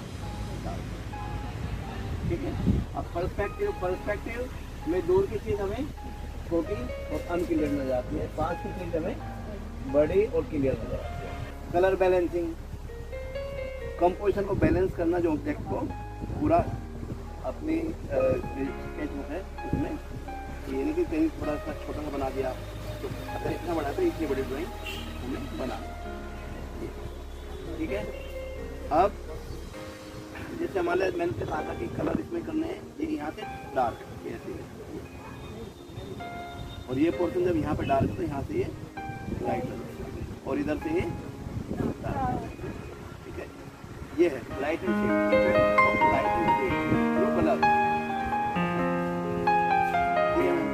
ठीक है। अब perspective में दूर की चीज़ हमें छोटी और अनक्लियर नजर आती है, पास की चीज़ हमें बड़ी और क्लियर नजर आती है। कलर बैलेंसिंग, कंपोजिशन को बैलेंस करना, जो ऑब्जेक्ट को पूरा अपनी स्केच बुक है उसमें, ये नहीं कि कहीं थोड़ा सा छोटा सा बना दिया, तो अगर इतना बड़ा तो इतनी बड़ी ड्राइंग हमें बनाना, ठीक है। अब जैसे हमारे मैंने कहा था कि कलर इसमें करने हैं, ये यहाँ से डार्क ऐसे है, और ये पोर्शन जब यहाँ पे डार्क है तो यहाँ से ये लाइट और इधर से ये डार्क, ठीक है। ये है light and shade, light and shade blue colour, ठीक है।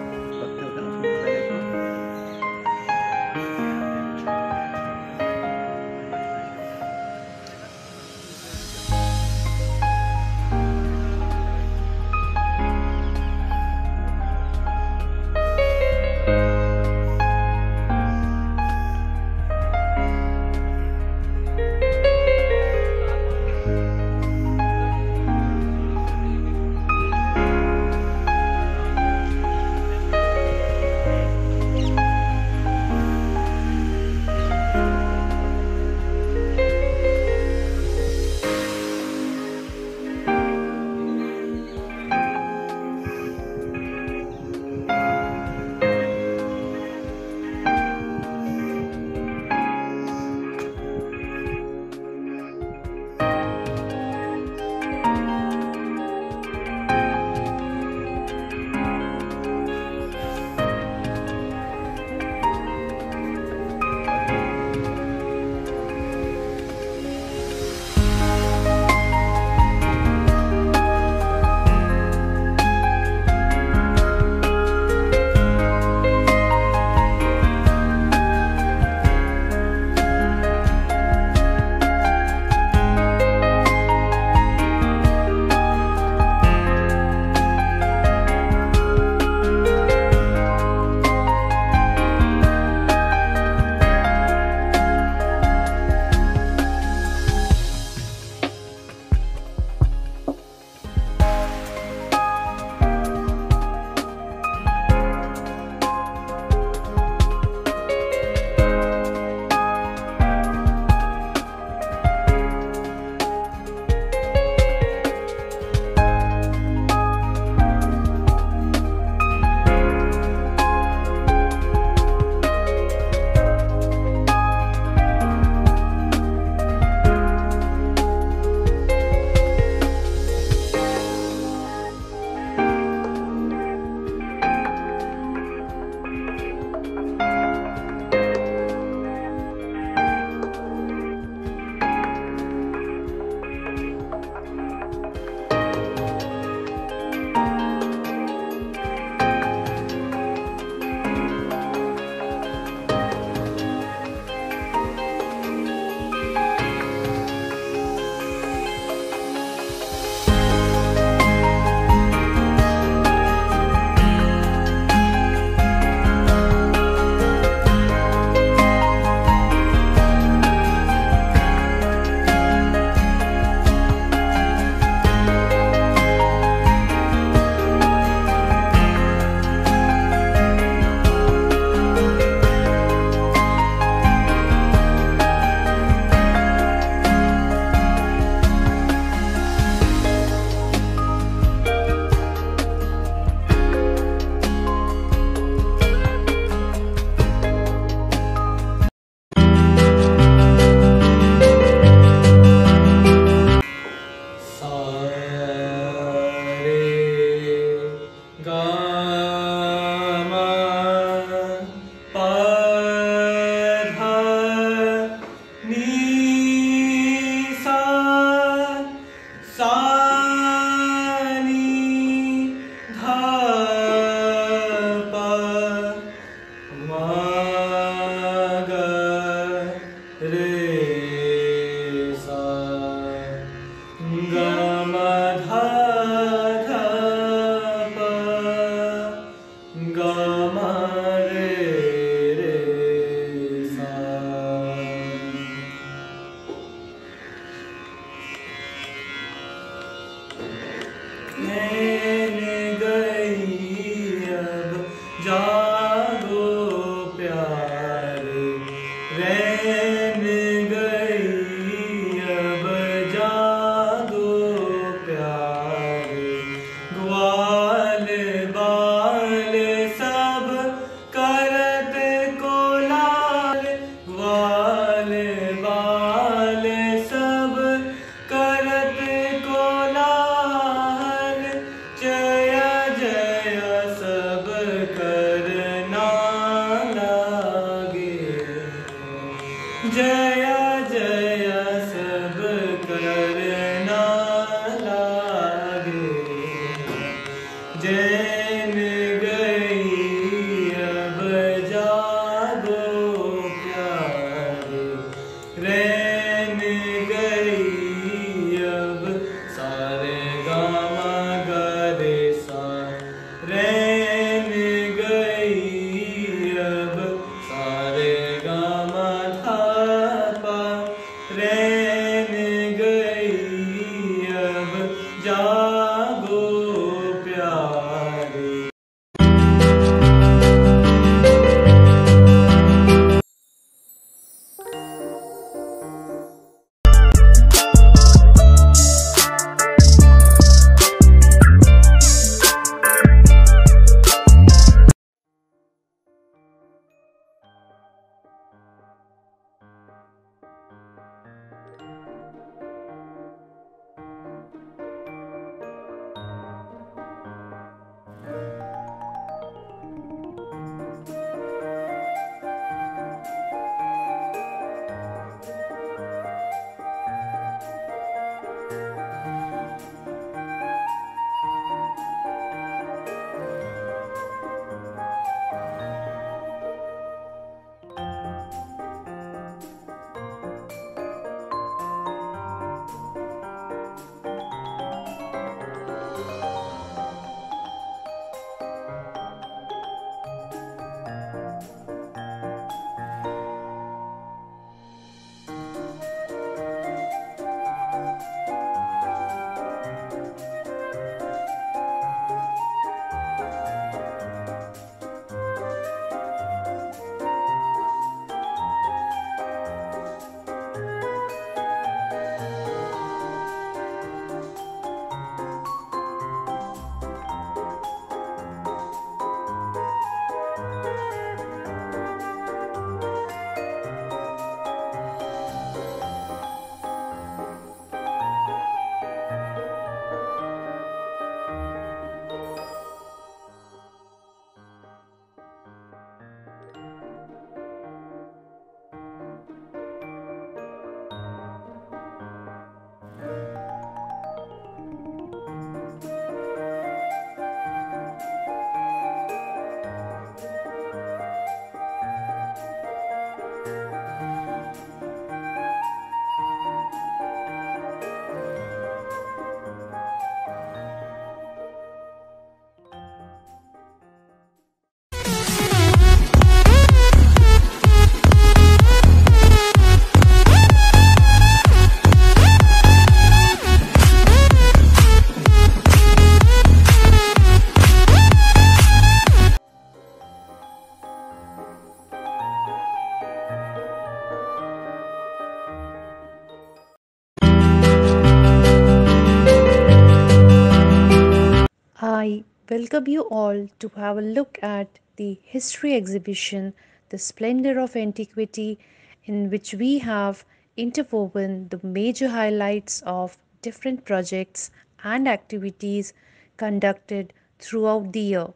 I welcome you all to have a look at the history exhibition, The Splendor of Antiquity, in which we have interwoven the major highlights of different projects and activities conducted throughout the year.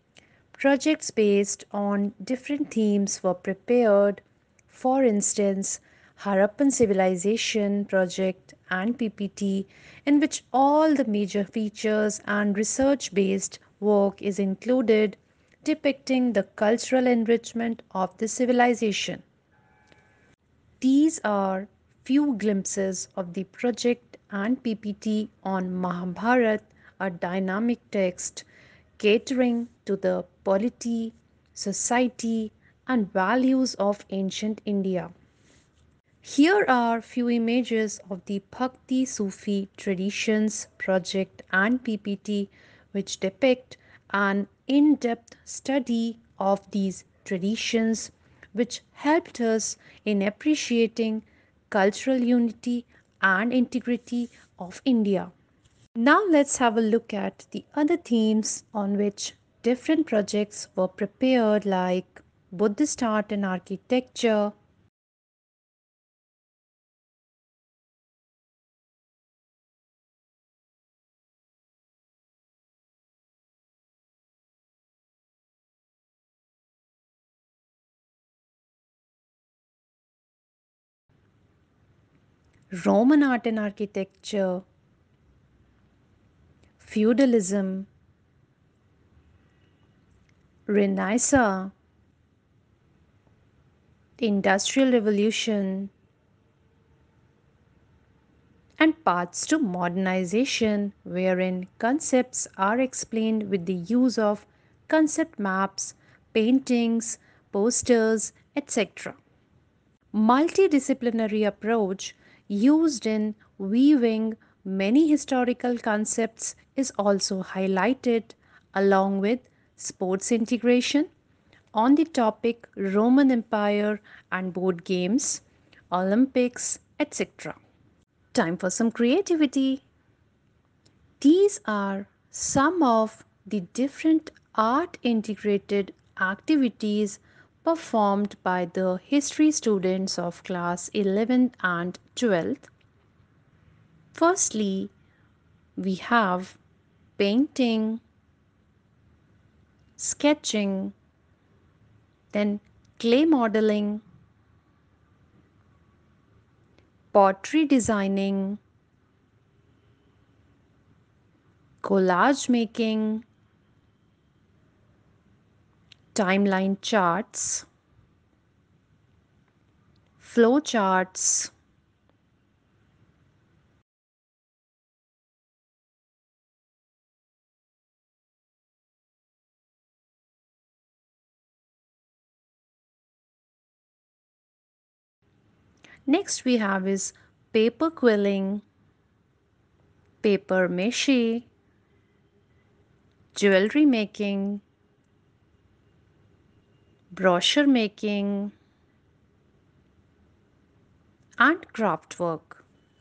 Projects based on different themes were prepared. For instance, Harappan Civilization project and PPT, in which all the major features and research based work is included, depicting the cultural enrichment of the civilization. These are few glimpses of the project and PPT on Mahabharat, a dynamic text catering to the polity, society, and values of ancient India. Here are few images of the Bhakti Sufi traditions project and PPT which depict an in-depth study of these traditions which helped us in appreciating cultural unity and integrity of India. Now let's have a look at the other themes on which different projects were prepared, like Buddhist art and architecture, Roman art and architecture, feudalism, Renaissance, the Industrial Revolution, and paths to modernization, wherein concepts are explained with the use of concept maps, paintings, posters, etc. Multidisciplinary approach used in weaving many historical concepts is also highlighted, along with sports integration on the topic Roman Empire and board games, Olympics, etc. Time for some creativity. These are some of the different art integrated activities performed by the history students of class 11th and 12th. Firstly, we have painting, sketching, then clay modeling, pottery designing, collage making, timeline charts, flow charts, next we have is paper quilling, paper mache, jewelry making, brochure making, and craft work.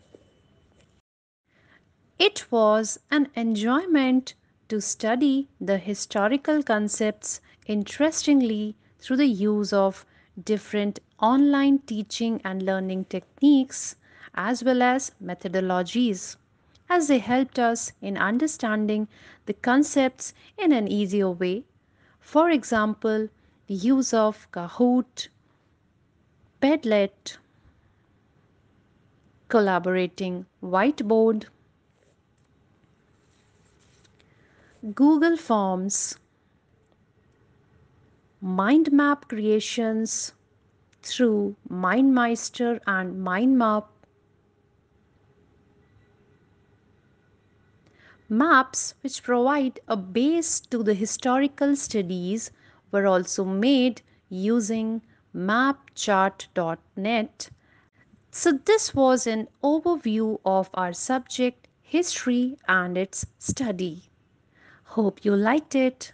It was an enjoyment to study the historical concepts interestingly through the use of different online teaching and learning techniques as well as methodologies, as they helped us in understanding the concepts in an easier way. For example, the use of Kahoot, Padlet, collaborating whiteboard, Google Forms, mind map creations through MindMeister and MindMap, maps which provide a base to the historical studies were also made using mapchart.net. So this was an overview of our subject history and its study. Hope you liked it.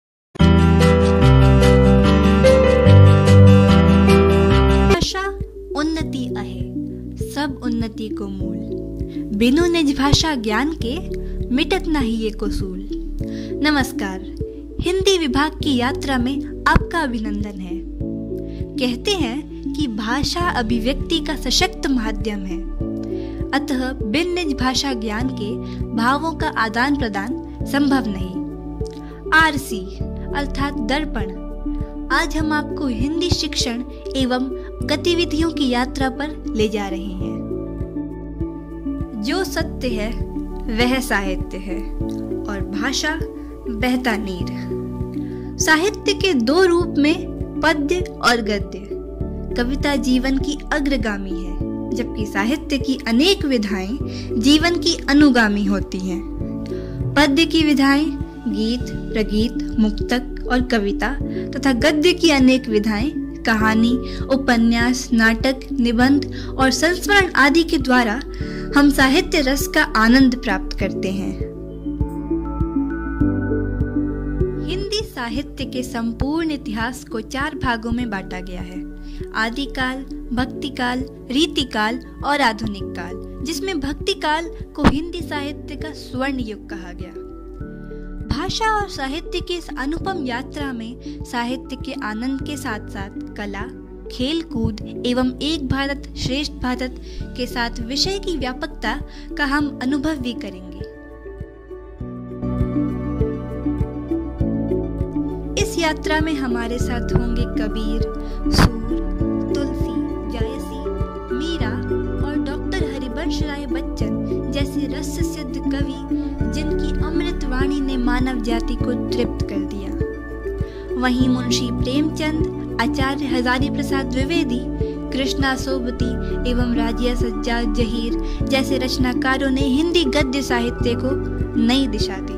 भाषा उन्नति आहे, सब उन्नति को मूल। बिनु निज भाषा ज्ञान के मिटत नहीं ये कोसूल। नमस्कार, हिंदी विभाग की यात्रा में आपका अभिनंदन है। कहते हैं कि भाषा अभिव्यक्ति का सशक्त माध्यम है, अतः बिन निज भाषा ज्ञान के भावों का आदान प्रदान संभव नहीं। आरसी अर्थात दर्पण। आज हम आपको हिंदी शिक्षण एवं गतिविधियों की यात्रा पर ले जा रहे हैं। जो सत्य है वह साहित्य है और भाषा बहता नीर। साहित्य के दो रूप में पद्य और गद्य। कविता जीवन की अग्रगामी है, जबकि साहित्य की अनेक विधाएं जीवन की अनुगामी होती हैं। पद्य की विधाएं गीत, प्रगीत, मुक्तक और कविता तथा गद्य की अनेक विधाएं कहानी, उपन्यास, नाटक, निबंध और संस्मरण आदि के द्वारा हम साहित्य रस का आनंद प्राप्त करते हैं। हिंदी साहित्य के संपूर्ण इतिहास को 4 भागों में बांटा गया है: आदिकाल, भक्तिकाल, रीतिकाल और आधुनिक काल, जिसमें भक्तिकाल को हिंदी साहित्य का स्वर्ण युग कहा गया। भाषा और साहित्य की इस अनुपम यात्रा में साहित्य के आनंद के साथ साथ कला, खेल कूद एवं एक भारत श्रेष्ठ भारत के साथ विषय की व्यापकता का हम अनुभव भी करेंगे। इस यात्रा में हमारे साथ होंगे कबीर, सूर, तुलसी, जायसी, मीरा और डॉक्टर हरिवंश राय बच्चन जैसे रस सिद्ध कवि जिनकी अमृत वाणी ने मानव जाति को तृप्त कर दिया। वहीं मुंशी प्रेमचंद, आचार्य हजारी प्रसाद द्विवेदी, कृष्णा सोबती एवं राजिया सज्जाद जहीर जैसे रचनाकारों ने हिंदी गद्य साहित्य को नई दिशा दी।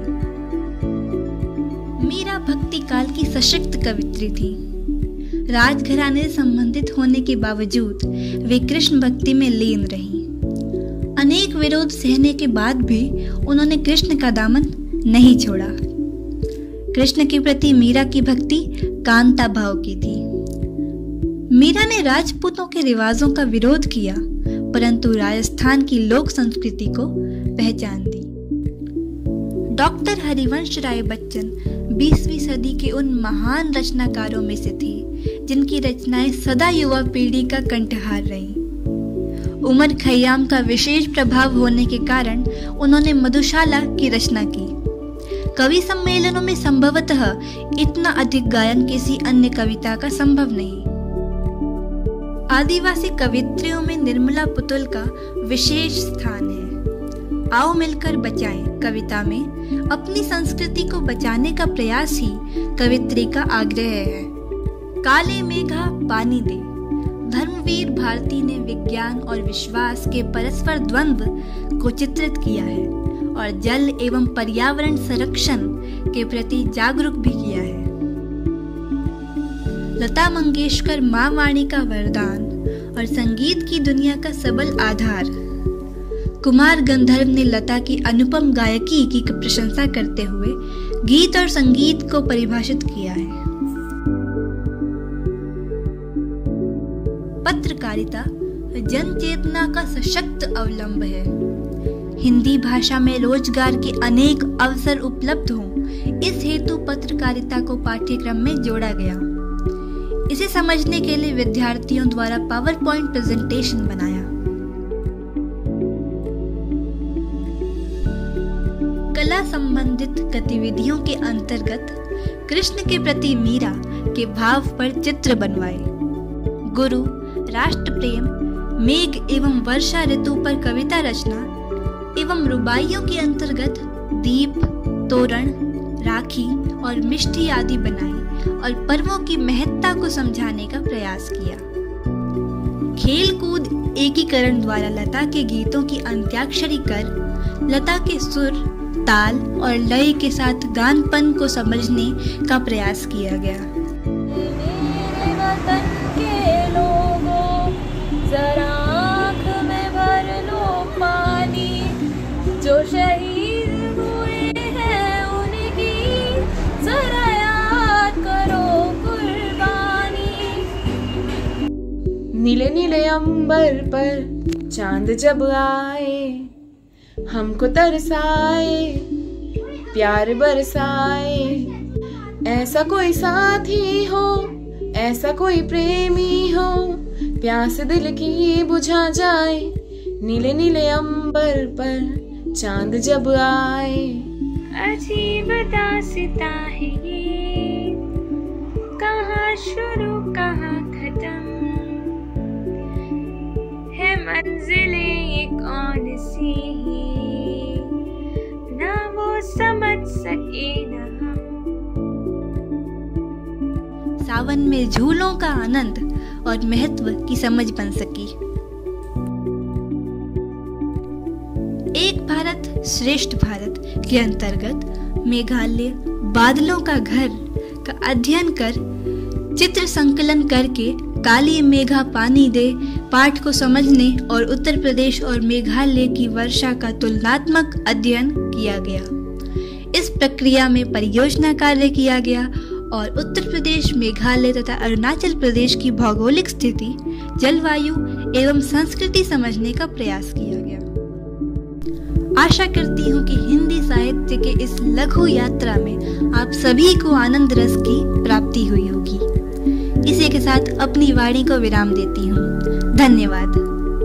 मीरा भक्ति काल की सशक्त कवित्री थी। राजघराने से संबंधित होने के बावजूद वे कृष्ण भक्ति में लीन रहीं। अनेक विरोध सहने के बाद भी उन्होंने कृष्ण का दामन नहीं छोड़ा। कृष्ण के प्रति मीरा की भक्ति कांता भाव की थी। मीरा ने राजपूतों के रिवाजों का विरोध किया, परंतु राजस्थान की लोक संस्कृति को पहचान दी। डॉक्टर हरिवंश राय बच्चन 20वीं सदी के उन महान रचनाकारों में से थे जिनकी रचनाएं सदा युवा पीढ़ी का कंठहार रहीं। उमर खयाम का विशेष प्रभाव होने के कारण उन्होंने मधुशाला की रचना की। कवि सम्मेलनों में संभवतः इतना अधिक गायन किसी अन्य कविता का संभव नहीं। आदिवासी कवित्रियों में निर्मला पुतुल का विशेष स्थान है। आओ मिलकर बचाएं कविता में अपनी संस्कृति को बचाने का प्रयास ही कवित्री का आग्रह है। काले मेघा पानी दे, धर्मवीर भारती ने विज्ञान और विश्वास के परस्पर द्वंद्व को चित्रित किया है और जल एवं पर्यावरण संरक्षण के प्रति जागरूक भी किया है। लता मंगेशकर माँ वाणी का वरदान और संगीत की दुनिया का सबल आधार। कुमार गंधर्व ने लता की अनुपम गायकी की प्रशंसा करते हुए गीत और संगीत को परिभाषित किया है। पत्रकारिता जन चेतना का सशक्त अवलंब है। हिंदी भाषा में रोजगार के अनेक अवसर उपलब्ध हों, इस हेतु पत्रकारिता को पाठ्यक्रम में जोड़ा गया। इसे समझने के लिए विद्यार्थियों द्वारा पावर पॉइंट प्रेजेंटेशन बनाया। कला संबंधित गतिविधियों के अंतर्गत कृष्ण के प्रति मीरा के भाव पर चित्र बनवाए। गुरु, राष्ट्र प्रेम, मेघ एवं वर्षा ऋतु पर कविता रचना एवं रुबाइयों के अंतर्गत दीप, तोरण, राखी और मिष्टी आदि बनाई और पर्वों की महत्ता को समझाने का प्रयास किया। खेल कूद एकीकरण द्वारा लता के गीतों की अंत्याक्षरी कर लता के सुर, ताल और लय के साथ गानपन को समझने का प्रयास किया गया। जरा आँख में भर लो पानी, जो शहीद हुए हैं उनकी जरा याद करो कुर्बानी। नीले नीले अंबर पर चांद जब आए, हमको तरसाए, प्यार बरसाए। ऐसा कोई साथी हो, ऐसा कोई प्रेमी हो, प्यास दिल की बुझा जाए। नीले नीले अंबर पर चांद जब आए। अजीब दास्तां है ये, कहाँ शुरू कहाँ खत्म है, मंजिलें ये कौन सी ना वो समझ सके ना हम। सावन में झूलों का आनंद और महत्व की समझ बन सके। एक भारत श्रेष्ठ भारत के अंतर्गत मेघालय बादलों का घर का अध्ययन कर चित्र संकलन करके काली मेघा पानी दे पाठ को समझने और उत्तर प्रदेश और मेघालय की वर्षा का तुलनात्मक अध्ययन किया गया। इस प्रक्रिया में परियोजना कार्य किया गया और उत्तर प्रदेश, मेघालय तथा अरुणाचल प्रदेश की भौगोलिक स्थिति, जलवायु एवं संस्कृति समझने का प्रयास किया गया। आशा करती हूँ कि हिंदी साहित्य के इस लघु यात्रा में आप सभी को आनंद रस की प्राप्ति हुई होगी। इसी के साथ अपनी वाणी को विराम देती हूँ। धन्यवाद।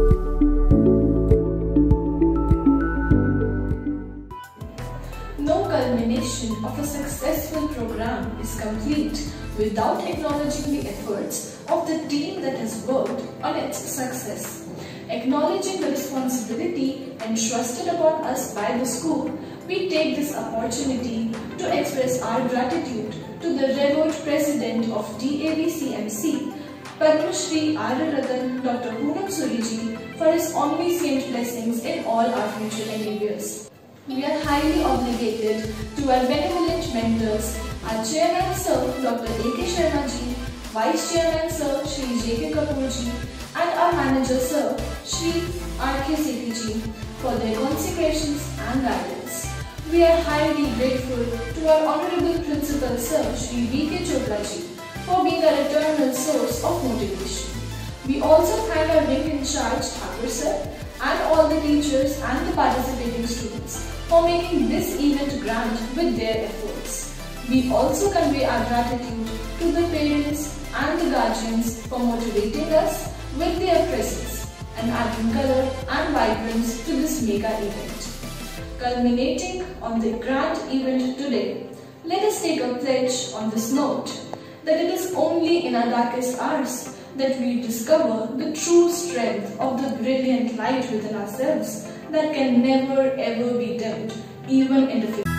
No culmination of a successful program is complete without acknowledging the efforts of the team that has worked on its success. Acknowledging the responsibility entrusted upon us by the school, we take this opportunity to express our gratitude to the revered President of DAV-CMC, Padma Shri ARTATHON Dr. Poonam Suriji, for his omniscient blessings in all our future endeavours. We are highly obligated to our benevolent mentors, our Chairman Sir Dr. A.K. Sharma ji, Vice Chairman Sir Shri J.K. Kapoor ji, and our Manager Sir Shri R.K. Sethi ji for their consecrations and guidance. We are highly grateful to our Honorable Principal Sir Shri V.K. Chopra ji for being our eternal source of motivation. We also thank our wing in charge Thakur Sir and all the teachers and the participating students for making this event grand with their efforts. We also convey our gratitude to the parents and the guardians for motivating us with their presence and adding color and vibrance to this mega event. Culminating on the grand event today, let us take a pledge on this note that it is only in our darkest hours that we discover the true strength of the brilliant light within ourselves that can never ever be dimmed, even in the future.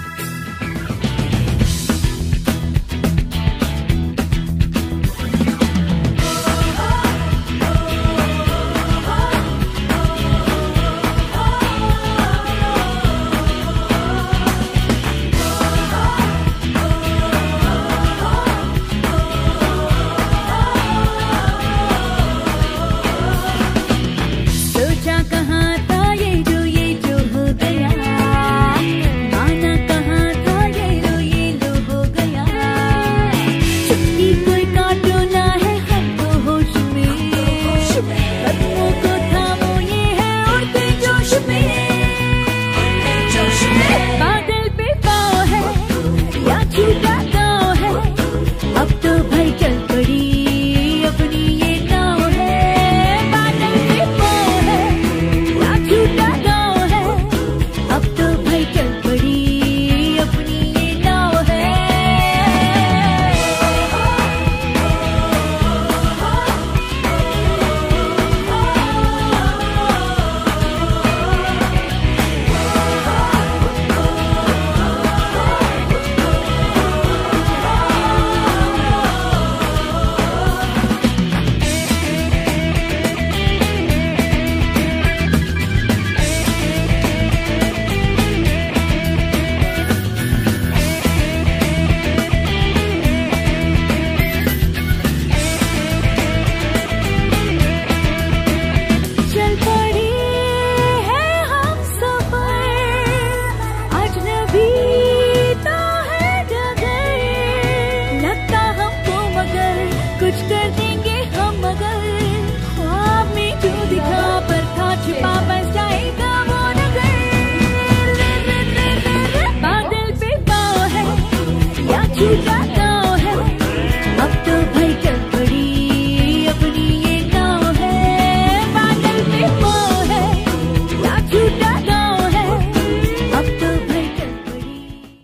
You got